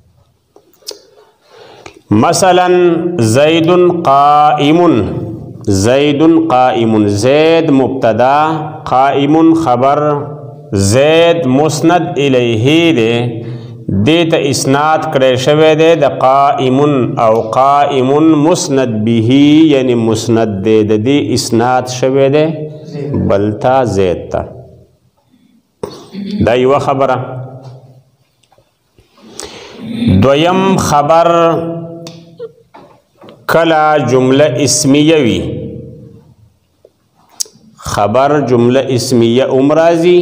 مثلا زید قائم. زید قائم. زید مبتدا، قائم خبر، زید مسند الیه دی. دې ته اسناد کړی شوی دی د قائم او قائم مسند به یعنی مسند دی د دې اسناد شوی دی بلتا زید ته. دا یوه خبره. دویم خبر کله جمله اسمیه وي. خبر جمله اسمیه هم راځي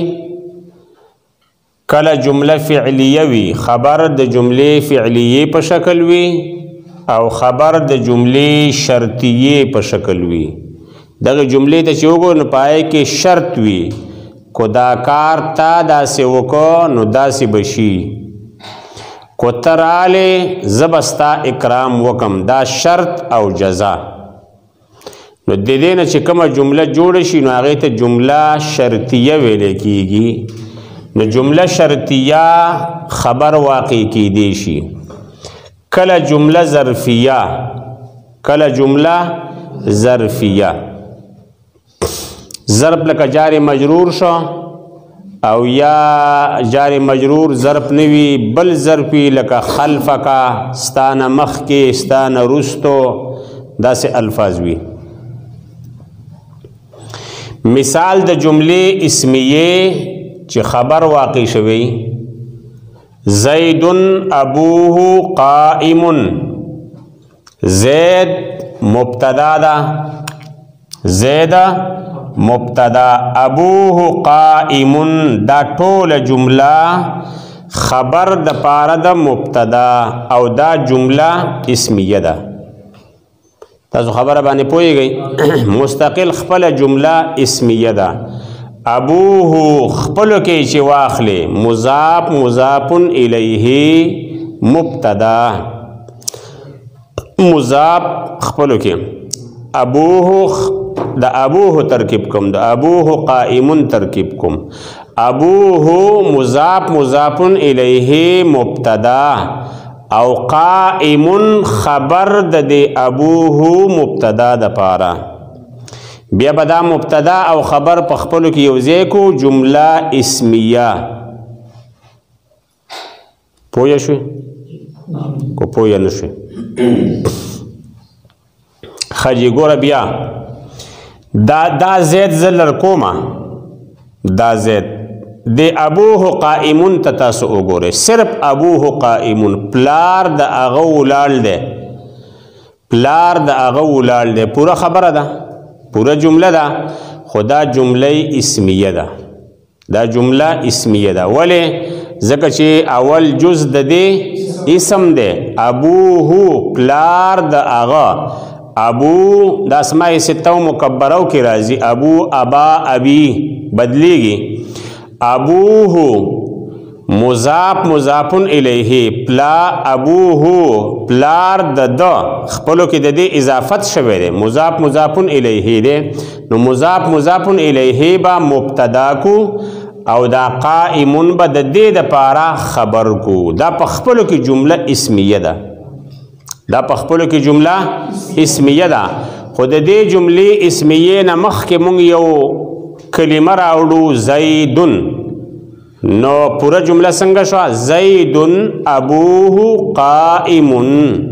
کله جمله فعلیه وي. خبر د جملې فعلیه په شکل وي او خبر د جملې شرطیه په شکل وي. دغه جملې ته چې وګورو نو پای کې شرط وي کو دا کار تا داسې وکړو نو داسې به شي. کو ته رالې زه به ستا اکرام وکم. دا شرط او جزا. نو د دې نه چې کومه جمله جوړه شي نو هغې ته جمله شرطیه ویلی کېږي. نو جمله شرطیه خبر واقع کېدی شي. کله جمله ظرفیه. کله جمله ظرفیه. ظرف لکه جار مجرور شو او یا جار مجرور ظرف نوی بل ظرفی لکه خلفکا ستانه مخکې ستانه رستو داسې الفاظ وي. مثال د جملې اسمیه چې خبر واقع شوی زید ابوه قائم، زید مبتدا ده، زید مبتدا، ابوه قائم دا ټول جمله خبر د پاره د مبتدا او دا جمله اسمیه ده. تاسو خبره باندې پوهیږئ مستقل خپل جمله اسمیه ده. ابوه خپلو کې چې واخلې مضاف مضاف الیه مبتدا، مضاف خپلو کې ابوه د ابوه ترکیب کوم، د ابوه قائم ترکیب کوم، ابوه مضاف مضاف الیه مبتدا او قائم خبر د ابوه مبتدا د پاره. بیا به دا مبتدا او خبر په خپلو کې یو ځای کو جمله اسمیه. پوه شوې کو پوه نه شوې؟ خجی ګوره بیا دا زید زلر کومه، دا زید د ابوه قائمون ته تاسو وګورئ، صرف ابوه قائمون پلار د هغه ولاړ دی، پلار د هغه ولاړ دی، پوره خبره ده، پوره جمله ده، خو دا جمله اسمیه ده، دا جمله اسمیه ده. ولې؟ ځکه چې اول جز د دې اسم دی، ابوه پلار د هغه، ابو دا اسماء سته و مکبرو کې راځي، ابو ابا ابي بدلیږي، ابوه مضاف مضاف الیه پلا، ابوه پلار د خپلو کې د دې اضافت شوی دی، مضاف مضاف الیه دی، نو مضاف مضاف الیه با مبتدا کو او دا قائمون به د دې دپاره خبر کو. دا په خپلو کې جمله اسمیه ده، دا په خپلو کې جمله اسمیه ده. خو د دې جملې اسمیه نه مخکې مونږ یو کلمه راوړو زیدن، نو پوره جمله څنګه شوه؟ زیدن ابوه قائمون.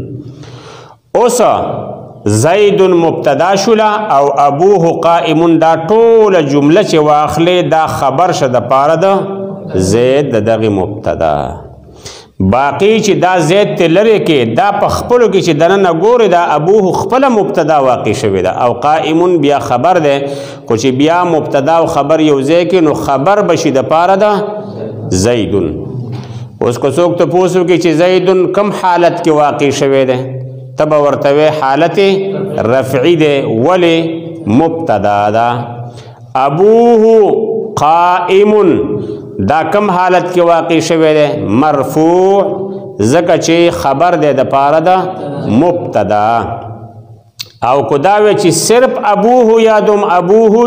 اوس زیدن مبتدا شوله او ابوه قائمون، دا ټوله جمله چې واخلې دا خبر شه د پاره د زید د دغې مبتدا. باقی چې دا زید ته لرې کې دا په خپلو کې چې دننه ګورې دا ابوه خپله مبتدا واقع شوې ده او قائمون بیا خبر دی، خو چې بیا مبتدا او خبر یو ځای کې نو خبر به شي د پاره ده زیدن. اوس که څوک تپوس وکړي چې زیدن کم حالت کې واقع شوی دی، ته به ورته وایې حالت رفعي دی. ولې؟ مبتدا ده. ابوه قائمون دا کم حالت کې واقع شوی دی؟ مرفوع، ځکه چې خبر دی د پاره د مبتدا. او کو دا وی چې صرف ابوه یادوم ابوه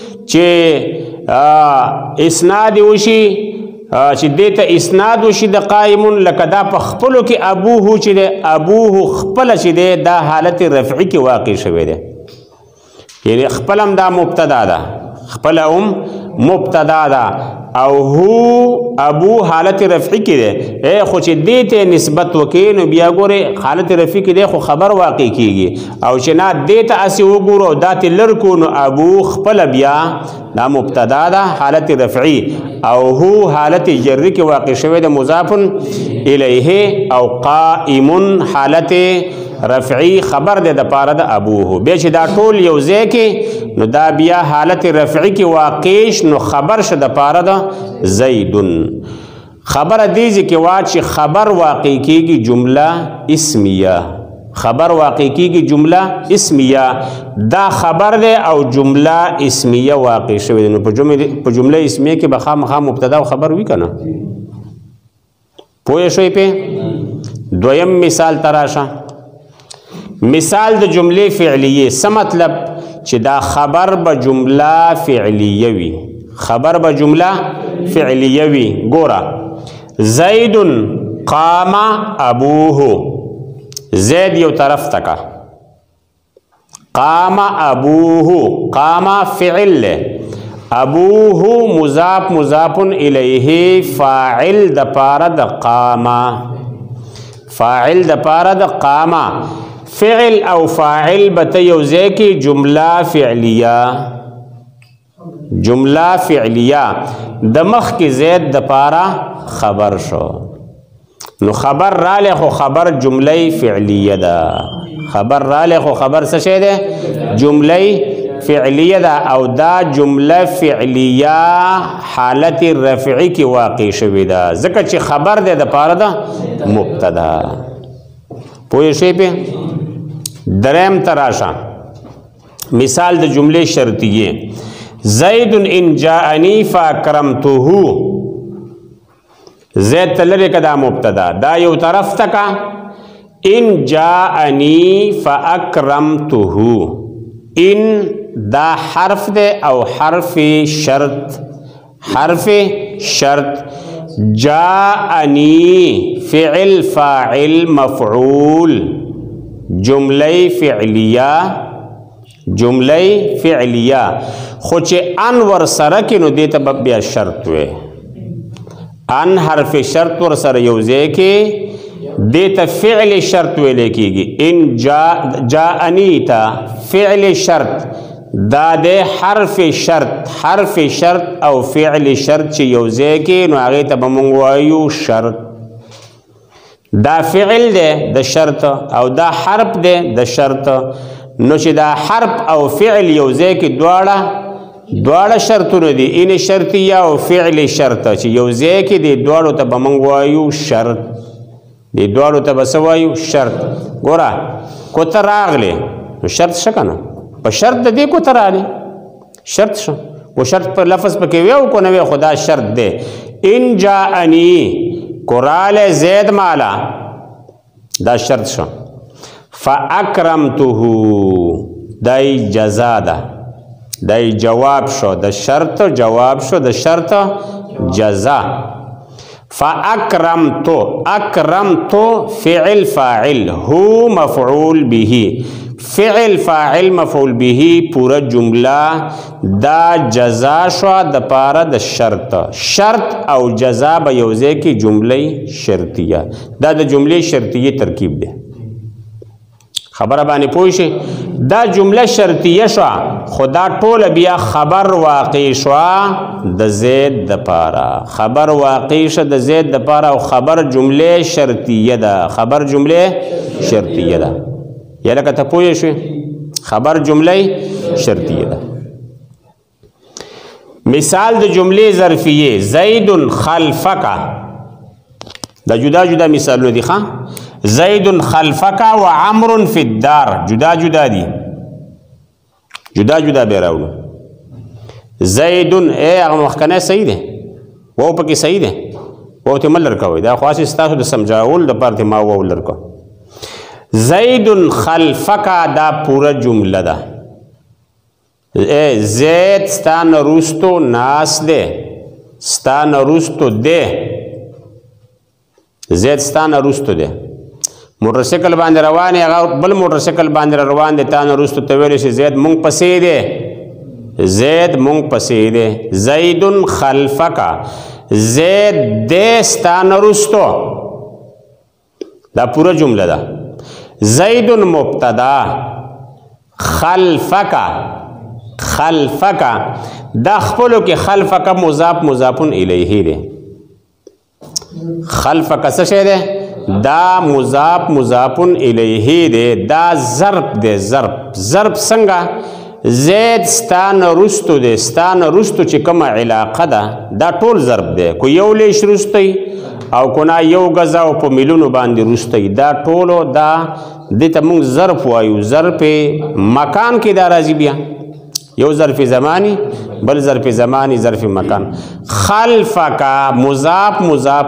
چې اسناد وشي، چې دې ته اسناد وشي د قائمون، لکه دا په خپلو کې ابوه چې دی ابوه خپله چې دی دا حالت رفعي کې واقع شوی دی، یعنی خپل هم دا مبتدا ده، خپل هم مبتدا ده او هو ابو حالت رفعی کې دی، خو چې دې ته نسبت وکړي نو بیا ګورې حالت رفعی کې دی خو خبر واقع کېږي، او چې نه دې ته هسې وګورو او دا ته لر کو نو ابو خپله بیا دا مبتدا ده حالت رفعی، او هو حالت جری کې واقع شوی د مضاف الیه، او قائمون حالت رفعی خبر دی د پاره د ابوه. بیا چې دا ټول یو ځای کې نو دا بیا حالت رفعی کې واقع نو خبر شه د پاره د زیدن. خبره دې ځای کې وا چې خبر واقع کېږي جمله اسمیه، خبر واقع کېږي جمله اسمیه، دا خبر دی او جمله اسمیه واقع شوی دی. نو په جمله اسمیه کې به خامخا مبتدا او خبر وي که نه؟ پوه شوی پې؟ دویم مثال ته راشه. مثال د جمله فعلیه، څه مطلب؟ چې دا خبر به جمله فعلیه وي، خبر به جمله فعلیه وي. ګوره زید قام ابوه، زید یو طرف تکا، قام ابوه، قام فعل له، ابوه مضاف مضاف الیه فاعل د پاره د قام، فاعل د پاره د قام، فعل او فاعل بته یو ځای کې جمله فعلیه د مخ کې زید د پاره خبر شو نو خبر راله خو خبر جمله فعلیه ده خبر راله خو خبر څه شی ده جمله فعلیه ده او دا جمله فعلیه حالت رفعی کې واقع شوی ده ځکه چې خبر ده د پاره ده مبتدا پوه شئ په دریم تراشه مثال د جمله شرطیه زید ان جاءنی فاکرمته زید تلری کدا مبتدا دا یو طرف تکا ان جاءنی فاکرمته ان دا حرف دے او حرف شرط جاءنی فعل فاعل مفعول جملہ فعلیہ خو چې ان ور سره کې نو دې ته بیا شرط وې ان حرف شرط ور سره یو ځای کې دې ته فعل شرط ویل کېږي ان جاءنی تا فعل شرط دا دې حرف شرط او فعل شرط چې یو ځای کې نو هغه ته به موږ وایو شرط دا فعل دی د شرط او دا حرف دی د شرط نو چې دا حرف او فعل یو ځای کې دواړه شرطونه دي ان شرطیه او فعل شرط چې یو ځای کې دي دواړو ته به موږ وایو شرط دي دواړو ته به څه وایو شرط ګوره کوته راغلی نو شرط شه که نه په شرط د دې کوته راغلی شرط شه و شرط په لفظ پکې وی او کو نه وی خو دا شرط دی ان جاءنی قرال زید مالا دا شرط شه فاکرمته دای جزا ده دای جواب شو د شرط جواب شو د شرط جزا اکرمتو فعل فاعل هو مفعول به فعل فاعل مفعول به پورا جمله دا جزا شو د پاره د شرط او جزا به یو ځای کې جمله شرطیه دا د جمله شرطیه ترکیب ده خبره باندې پوه شئ دا جمله شرطیه شو خدا ټول بیا خبر واقع شو د زید د پاره خبر واقع شو د زید د پاره او خبر جمله شرطیه ده یا لکه ته پوه شئ خبر جمله شرطیه ده مثال د جمله ظرفیه زید خلفک دا جدا مثالونه دي ښه زید خلفک و عمر فی الدار جدا دي جدا به راوړو زید هغه مخکنه صحیح ده وو پکې صحیح ده وو ته ملر کوي دا خاص ستاسو د سمجاول د پاره ما وو لر کو زید خلفک دا پورا جمله ده زید ستان روستو ناس ده زید ستان روستو ده موټرسایکل باندې روان هغه بل موټرسایکل باندې روان دي تا نه روستو ته ویل شي زید مونږ پسې ده زید خلفک زید دې ستا نه روستو دا پورا جمله ده زید مبتدا خلفک دا خپلو کې خلفک مضاف الیه ده خلفک څه شی ده دا مضاف الیه ده دا ضرب ده ضرب څنګه زید ستان رستو ده چې کومه علاقه ده دا ټول ضرب ده کو یو لیش رستی او کنا یو غزا او په میلونو باندې رستی دا ټولو دا دته موږ ظرف وایو ظرف مکان کې دا راځي بیا یو ظرف زمانی بل ظرف زمانی ظرف مکان خلفک مضاف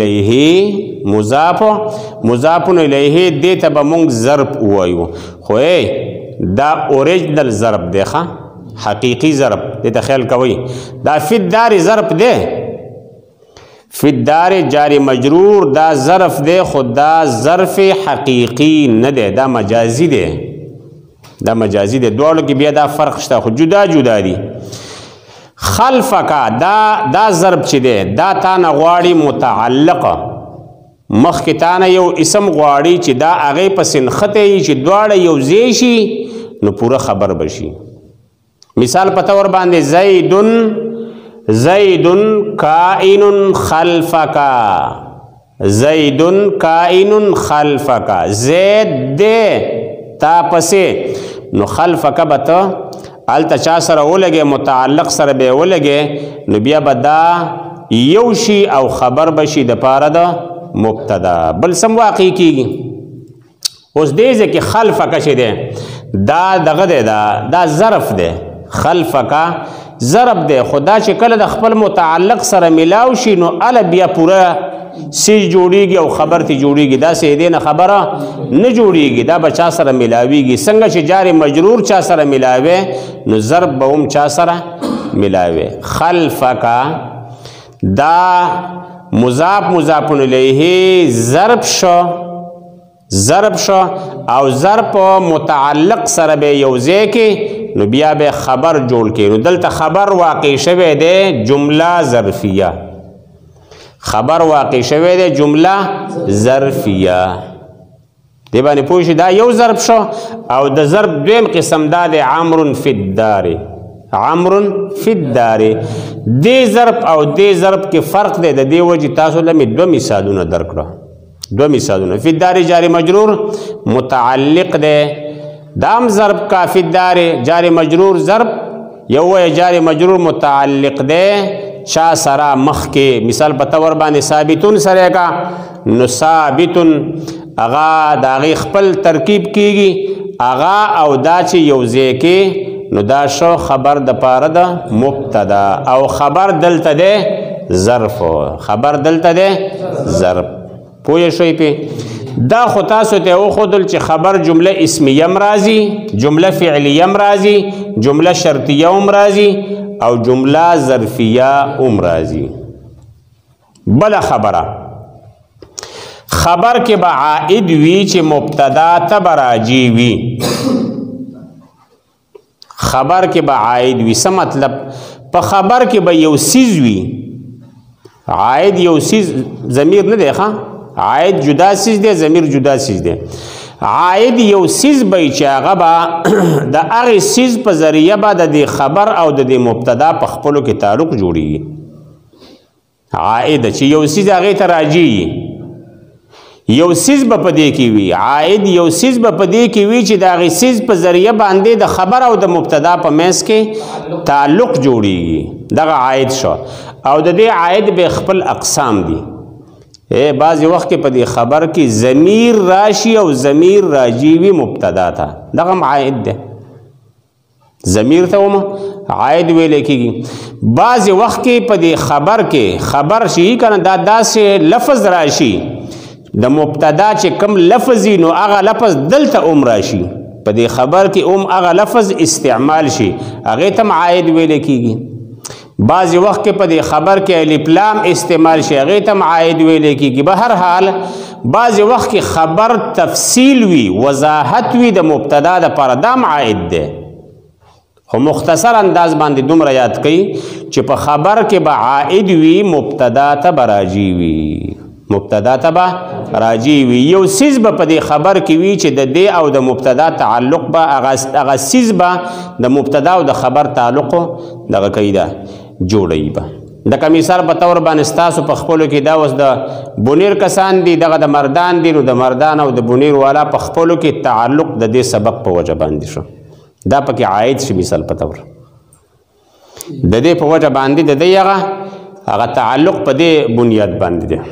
الیه دته به موږ ظرف وایو خو دا اوریجنل ضرب دی ښه حقیقی ضرب دته خیال کوئ دا فی الدار ضرب دی فی الدار جاری مجرور دا ظرف دی خود دا ظرف حقیقی نه دی دا مجازی دی دوړو کې بیا دا فرق شته خو جدا دي خلفک دا ضرب چې دی دا تا نه غواړي مخکې تانه یو اسم غواړي چې دا هغې پسې نښتی وي چې دواړه یو ځای شي نو پوره خبر بشي. مثال په طور باندې زیدن کائن خلفکا، زیدن کائن خلفکا، زید دے تا پسې نو خلفکا به ته هلته چا سره ولګې متعلق سره به یې ولګې نو بیا به دا یو شي او خبر به شي د پاره د مبتدا. بل سم واقع کیږي. اوس دې ځای کې خلفکه چې دی دا دغه دی دا ظرف دی، خلفکه ظرف دی، خو دا چې کله د خپل متعلق سره ملاو شي نو هله بیا پوره سیج جوړیږي او خبر تی جوړیږي. دا سې دې نه خبره نه جوړیږي، دا به چا سره ملاویږي. څنګه چې جار مجرور چا سره ملاوي نو ضرب به هم چا سره ملاوي. خلفکه دا مضاف الیه ضرب شو او ضرب متعلق سره به یو ځای کې نو بیا به خبر جوړ کې. نو دلته خبر واقع شوی دی جمله ظرفیه، خبر واقع شوی دی جمله ظرفیه. دې باندې پوه شئ دا یو ضرب شو او د ضرب دویم قسم دا دی عمرو فی الدار. عمرو فی الدار دې ضرب او دې ضرب کې فرق دی. د دې وجې تاسو له مې دوه مثالونه درکړه، دو مثالونه. فی الدار جاری مجرور متعلق دی، دام ضرب کا فی الدار جاری مجرور ضرب یو جاری مجرور متعلق دی چا سره مخ کې. مثال په طور باندې ثابتون سره کا نو ثابتون اغا د هغې خپل ترکیب کیږي اغا او دا چې یو ځای کې نو دا شو خبر د پاره د مبتدا او خبر دلته دی ظرف، خبر دلته دی ظرف. پوه شوي پې دا خو تاسو ته وښودل چې خبر جمله اسمیه هم راځي، جمله فعلیه هم راځي، جمله شرطیه هم راځي او جمله ظرفیه هم راځي. بله خبره خبر کې به عائد وي چې مبتدا ته به راجي وي. خبر کې به عائد وي څه مطلب؟ په خبر کې به یو څیز وي، عائد یو څیز ضمیر نه دی ښه، عائد جدا څیز دی، ضمیر جدا څیز دی. عائد یو څیز به چې هغه به د هغې څیز په ذریعه به د دې خبر او د دې مبتدا په خپلو کې تعلق جوړیږي. عائد چې یو څیز هغې ته راجي یو څیز به په دې کې وي، عائد یو څیز به په دې کې وي چې د هغې څیز په ذریعه باندې د خبر او د مبتدا په منځ کې تعلق جوړیږي. دغه عائد شو او د دې عائد به خپل اقسام دي. بعضې وخت کې په دې خبر کې ضمیر راشي او ضمیر راجي وي مبتدا ته، دغه هم عائد دی. ضمیر ته هم عائد ویلی کېږي. بعضې وخت کې په دې خبر کې خبر شي که نه دا داسې لفظ راشي د مبتدا چې کم لفظ نو هغه لفظ دلته هم راشي، په دې خبر کې هم هغه لفظ استعمال شي، هغې ته هم عائد ویلی کېږي. بعضی وخت کې په دې خبر کې الف لام استعمال شي، هغې ته هم عائد ویلی کېږي. به هر حال بعضی وخت کې خبر تفصیل وي، وضاحت وي د مبتدا دپاره، دا هم عائد دی. خو مختصر انداز باندې دومره یاد کړئ چې په خبر کې به عائد وي مبتدا ته به راجي وي، مبتدا ته به راجي وي. یو څیز به په دې خبر کې وي چې د دې او د مبتدا تعلق به هغه څیز به د مبتدا او د خبر تعلق دغه کوي ده جوړوي به. لکه مثال په طور باندې ستاسو په خپلو کې دا اوس د بونیر کسان دي، دغه د مردان دي، نو د مردان او د بونیر والا په خپلو کې تعلق د دې سبق په وجه باندې شو، دا پکې عائد شي. مثال په طور د دې په وجه باندې د دې هغه تعلق په دې بنیاد باندې دی.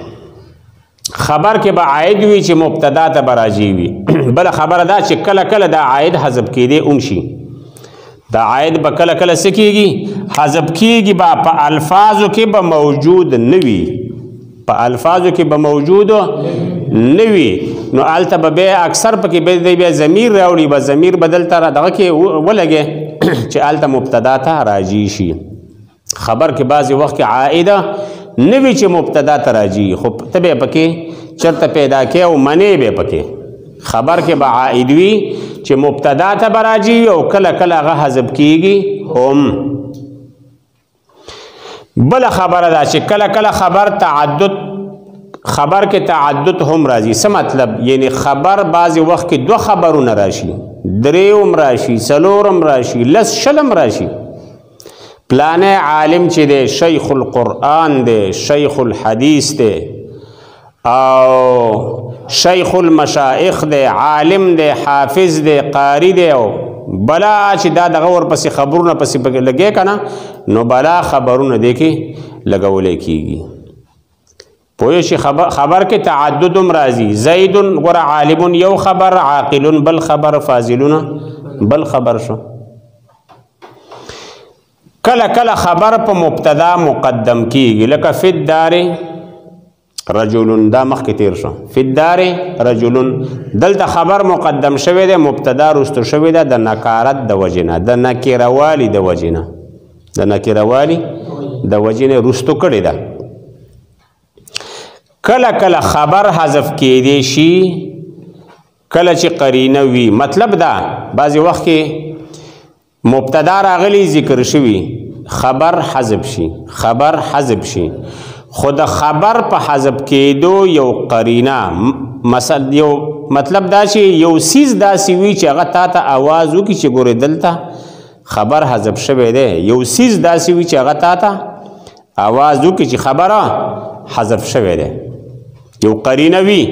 خبر کې به عائد وي چې مبتدا ته به راجي وي. بله خبره دا چې کله کله دا عائد حذف کېدی هم شي، دا عائد به کله کله څه کېږي حذف کېږي، به په الفاظو کې به موجود نه وي، په الفاظو کې به موجود نه وي، نو هلته به بیا اکثر پکې بیا ضمیر راوړي، به ضمیر به دلته دغه کې ولګې چې هلته مبتدا ته راجي شي. خبر کې بعضې وخت کې عائده نه وي چې مبتدا ته راجي، خو ته به پکې چرته پیدا کې او منې به پکې. خبر کې به عائد وي چې مبتدا ته به راجي او کله کله هغه حذف کېږي هم. بله خبره ده چې کله کله خبر تعدد خبر کې تعدد هم راځي. څه مطلب؟ یعنی خبر بعضې وخت کې 2 خبرونه راشي، 3 راشي، 4 راشي، 10 شلم راشي. پلانه عالم چې دی شیخ القرآن دی، شیخ الحدیث دی او شیخ المشایخ دی، عالم دی، حافظ دی، قاری دی، او بلا چې دا دغه ورپسې خبرونه پسې لګې که نه نو بلا خبرونه دی کې لګولی کېږي. پوه شي خبر کې تعدد هم راځي. زید غوره عالم یو خبر، عاقل بل خبر، فاضلون بل خبر شو. کله کله خبر په مبتدا مقدم کیږي، لکه فی الدار رجل، دا مخکې تیر شو. فی الدار رجل دلته خبر مقدم شوی دی، مبتدا رستو شوی ده د نکارت د وجې نه، د نکیروالي د وجې نه، د نکیروالي د وجې نه رستو کړې ده. کله کله خبر حذف کیدی شي کله چې قرینه وي. مطلب دا بعضې وخت کې مبتدا راغلی ذکر شوي، خبر حذف شي، خبر حذف شي، خو د خبر په حذف کېدو یو قرینه یو مطلب دا چې یو څیز داسې وي چې هغه تا ته آواز وکړي چې ګورې دلته خبر حذف شوی دی، یو څیز داسې وي چې هغه تا ته آواز وکړي چې خبره حذف شوی دی، یو قرینه وي.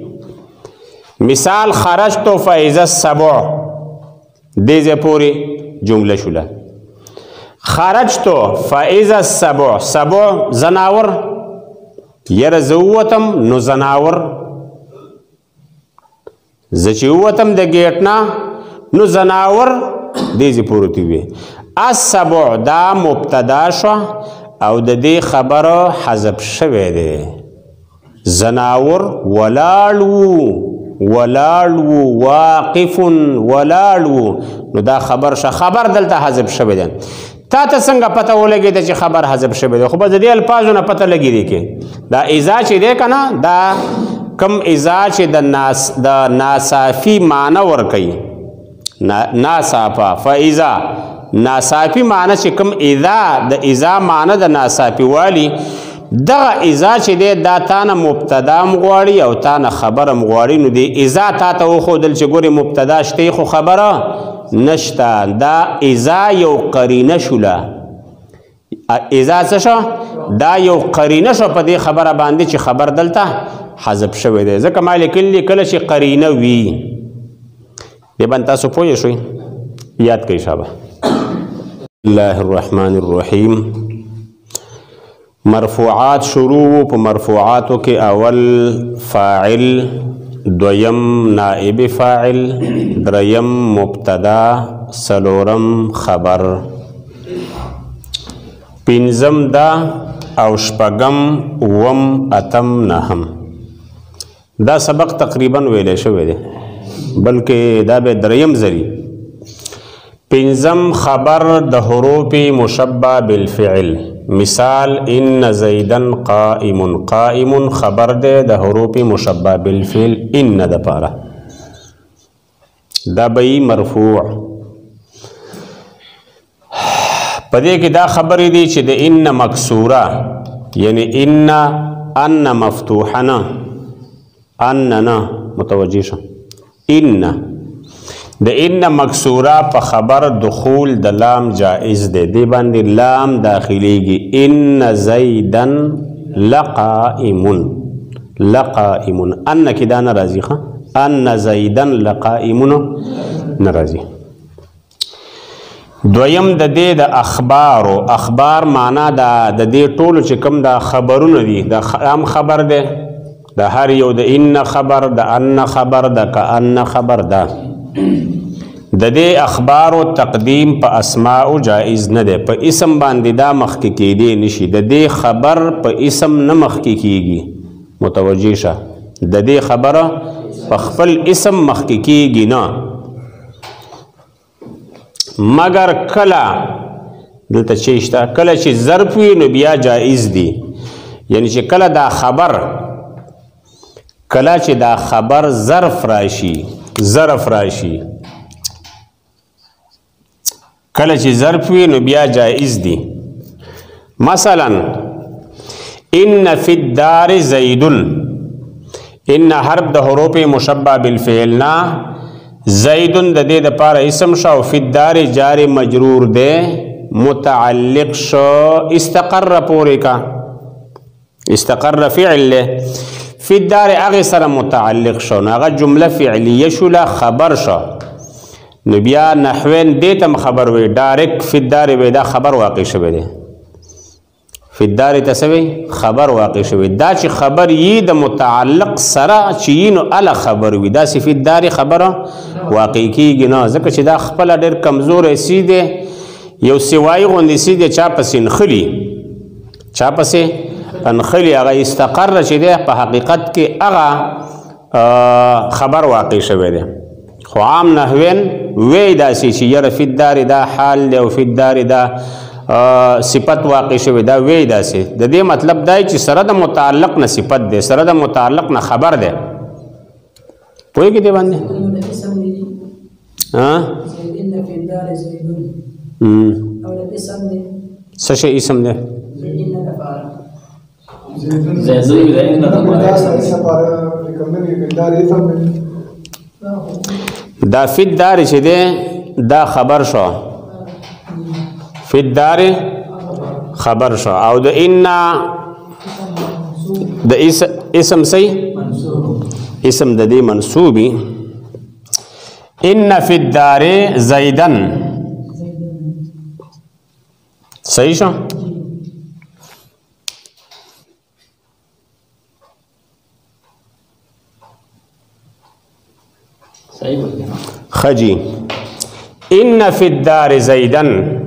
مثال خرجتو فاذا السبع، دې ځای پورې جمله شوله. خرجتو فاذا السبع، سبع زناور، یره زه ووتم نو زناور، زه چې ووتم د ګیټ نه نو زناور دې ځای پورې ته وي. السبع دا مبتدا شو او د دې خبره حذف شوی دی. زناور ولاړ وو، واقف ولاړ وو، نو دا خبر شه، خبر دلته حذف شوی دی. تا ته څنګه پته ولګېده چې خبر حذف شوی دی؟ خو به د دې الفاظو نه پته لګېدی کې دا اذا چې دی که نه، دا کم اذا چې د ناصافي معنی ورکوي، ناصافه فاذا ناصافي معنی چې کم اذا د اذا معنی د ناصافي والی، دغه اذا چې دی دا تا نه مبتدا م غواړي او تا نه خبره م غواړي. نو دی اذا تا ته وښودل چې ګورې مبتدا شته خو خبره نشته. دا اذا یو قرینه شوله. اذا څه شو؟ دا یو قرینه شو په دې خبره باندې چې خبر دلته حذف شوی دی. ځکه ما لیکلي کله چې قرینه وي دې باندې تاسو پوه شئ، یاد کړئ شابه. الله الرحمن الرحیم. مرفوعات شروع په مرفوعاتو کې اول فاعل، دویم نائب فاعل، دریم مبتدا، سلورم خبر، پنځم دا او شپږم اووم اتم نهم. دا سبق تقریبا ویلی شوی دی بلکې دا به دریم ځلي. پنځم خبر د حروف مشبه بالفعل. مثال ان زیدن قائم، قائم خبر دے د حروف مشبه بالفعل ان د پاره، دا بئی مرفوع. پدې کې دا خبرې دي چې د ان مکسوره یعنی ان مفتوحه، ان متوجه شه، ان د ان مکسوره په خبر دخول د لام جائز دی، دی باندې لام داخلیږي. ان زیدن لقائم، لقائم ان کې دا نه راځي ښه، ان زیدن لقائم نه راځي. دویم د دې د اخبارو، اخبار معنا د دې ټولو چې کوم د خبرونه دي د عام خبر دی، د هر یو د ان خبر، د ان خبر، د کأن خبر. ده د دې اخبارو تقدیم په اسماء جائز نه دی، په اسم باندې دا مخکې کېدی نشي. د دې خبر په اسم نه مخکې کېږي، متوجه شه. د دې خبره په خپل اسم مخکې کېږي نه، مگر کله دلته چې شته کله چې ظرف وي نو بیا جائز دی. یعنی چې کله دا خبر، کله چې دا خبر ظرف راشي، ظرف راشي، کله چې ظرف وي نو بیا جائز دی. مثلا ان فی الدار زیدن، ان حرف د حروف مشبہ بالفعل نا زیدن د دې د پاره اسم شو فی الدار جار مجرور دے متعلق شو استقر پوری کا استقر فعل لے فی الدار اغی سر متعلق شو ناغا جمله فعلیه شولا خبر شو نو بیا نحوین دیتم خبر وی ڈائریکٹ فی الدار وی دا خبر واقع شوی دے فی الدار تسوی خبر واقع شوی دا چی خبر یی دا متعلق سرا چیینو علا خبر وی دا سی فی الدار خبر واقع کی گنا ذکر چی دا خپلا دیر کمزور ایسی دے یو سوائی غندی سی دے چا پسی انخلی اغا استقر چی دے پا حقیقت کے اغا خبر واقع شوی دے خو عام نحوین وی دا سی چی یر فی الدار دا حال دے و فی الدار دا صفت واقع شوی دا وی دا سی دا دے مطلب دا چی سرد متعلق نا صفت دے سرد متعلق نا خبر دے کوئی کی دے باندے سش اسم دے دا فی الدار چی دے دا خبر شو فی الدار خبر شو او دا انا دا اسم سی اسم دا دی منصوبی ان فی الدار زیدن صحیح شو خجی ان فی الدار زیدن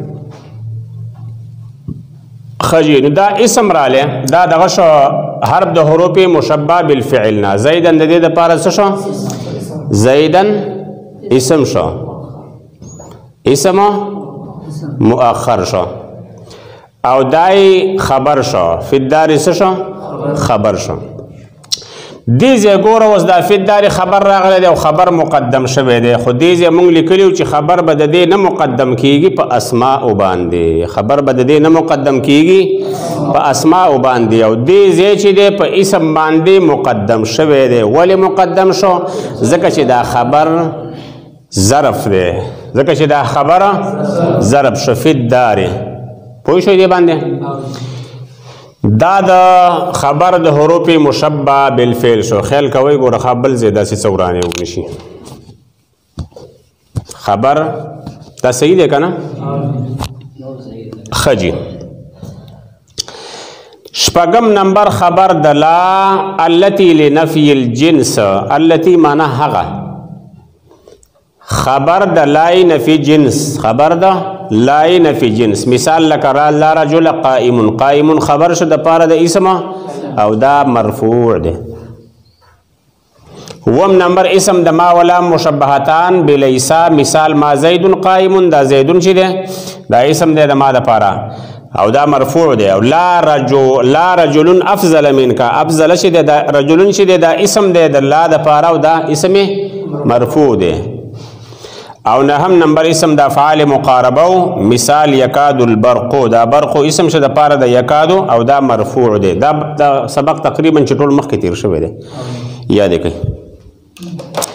خجی نو دا اسم را لے دا دغشو حرف د حروف مشبہ بالفعلنا زیدن دا دا پارا شو زیدن اسم شو اسم مؤخر شو او دای خبر شو فی الدار شو خبر شو دیزی گورا وز دا فی الدار خبر راغلے دے و خبر مقدم شوے دے خود دیزی مونگ لکلیو چی خبر بد دے نا مقدم کیگی پا اسماء باندے خبر بد دے نا مقدم کیگی پا اسماء باندے او دیزی چی دے پا اسم باندے مقدم شوے دے ولی مقدم شو ذکر چی دا خبر ظرف دے ذکر چی دا خبر ظرف شو فی الدار پوئی شوی دے باندے دا دا خبر دا حروف مشبہ بالفعل شو خیال کوئی گو رخا بل زیدہ سی سورانے اگنشی خبر دا صحیح دے کنا خجی شپگم نمبر خبر دا لا اللتی لنفی الجنس اللتی مانا حقا خبر دا لائی نفی جنس خبر دا لائی نفی جنس مثال لکرا لا رجل قائم قائم خبر شو دا پارا دا اسم او دا مرفوع دے وم نمبر اسم دا ما ولا مشبہتان بلیسا مثال ما زید قائم دا زیدن چی دے دا اسم دے دا ما دا پارا او دا مرفوع دے او لا رجل افضل من کا افضل چی دے دا رجلن چی دے دا اسم دے دا لا دا پارا او دا اسم مرفوع دے او نهم نمبر اسم دا فعال مقاربو مثال یکاد البرقو دا برقو اسم شد پارا دا یکادو او دا مرفوع دے دا سبق تقریبا چطول مخ کی تیر شوئے دے یادے کئی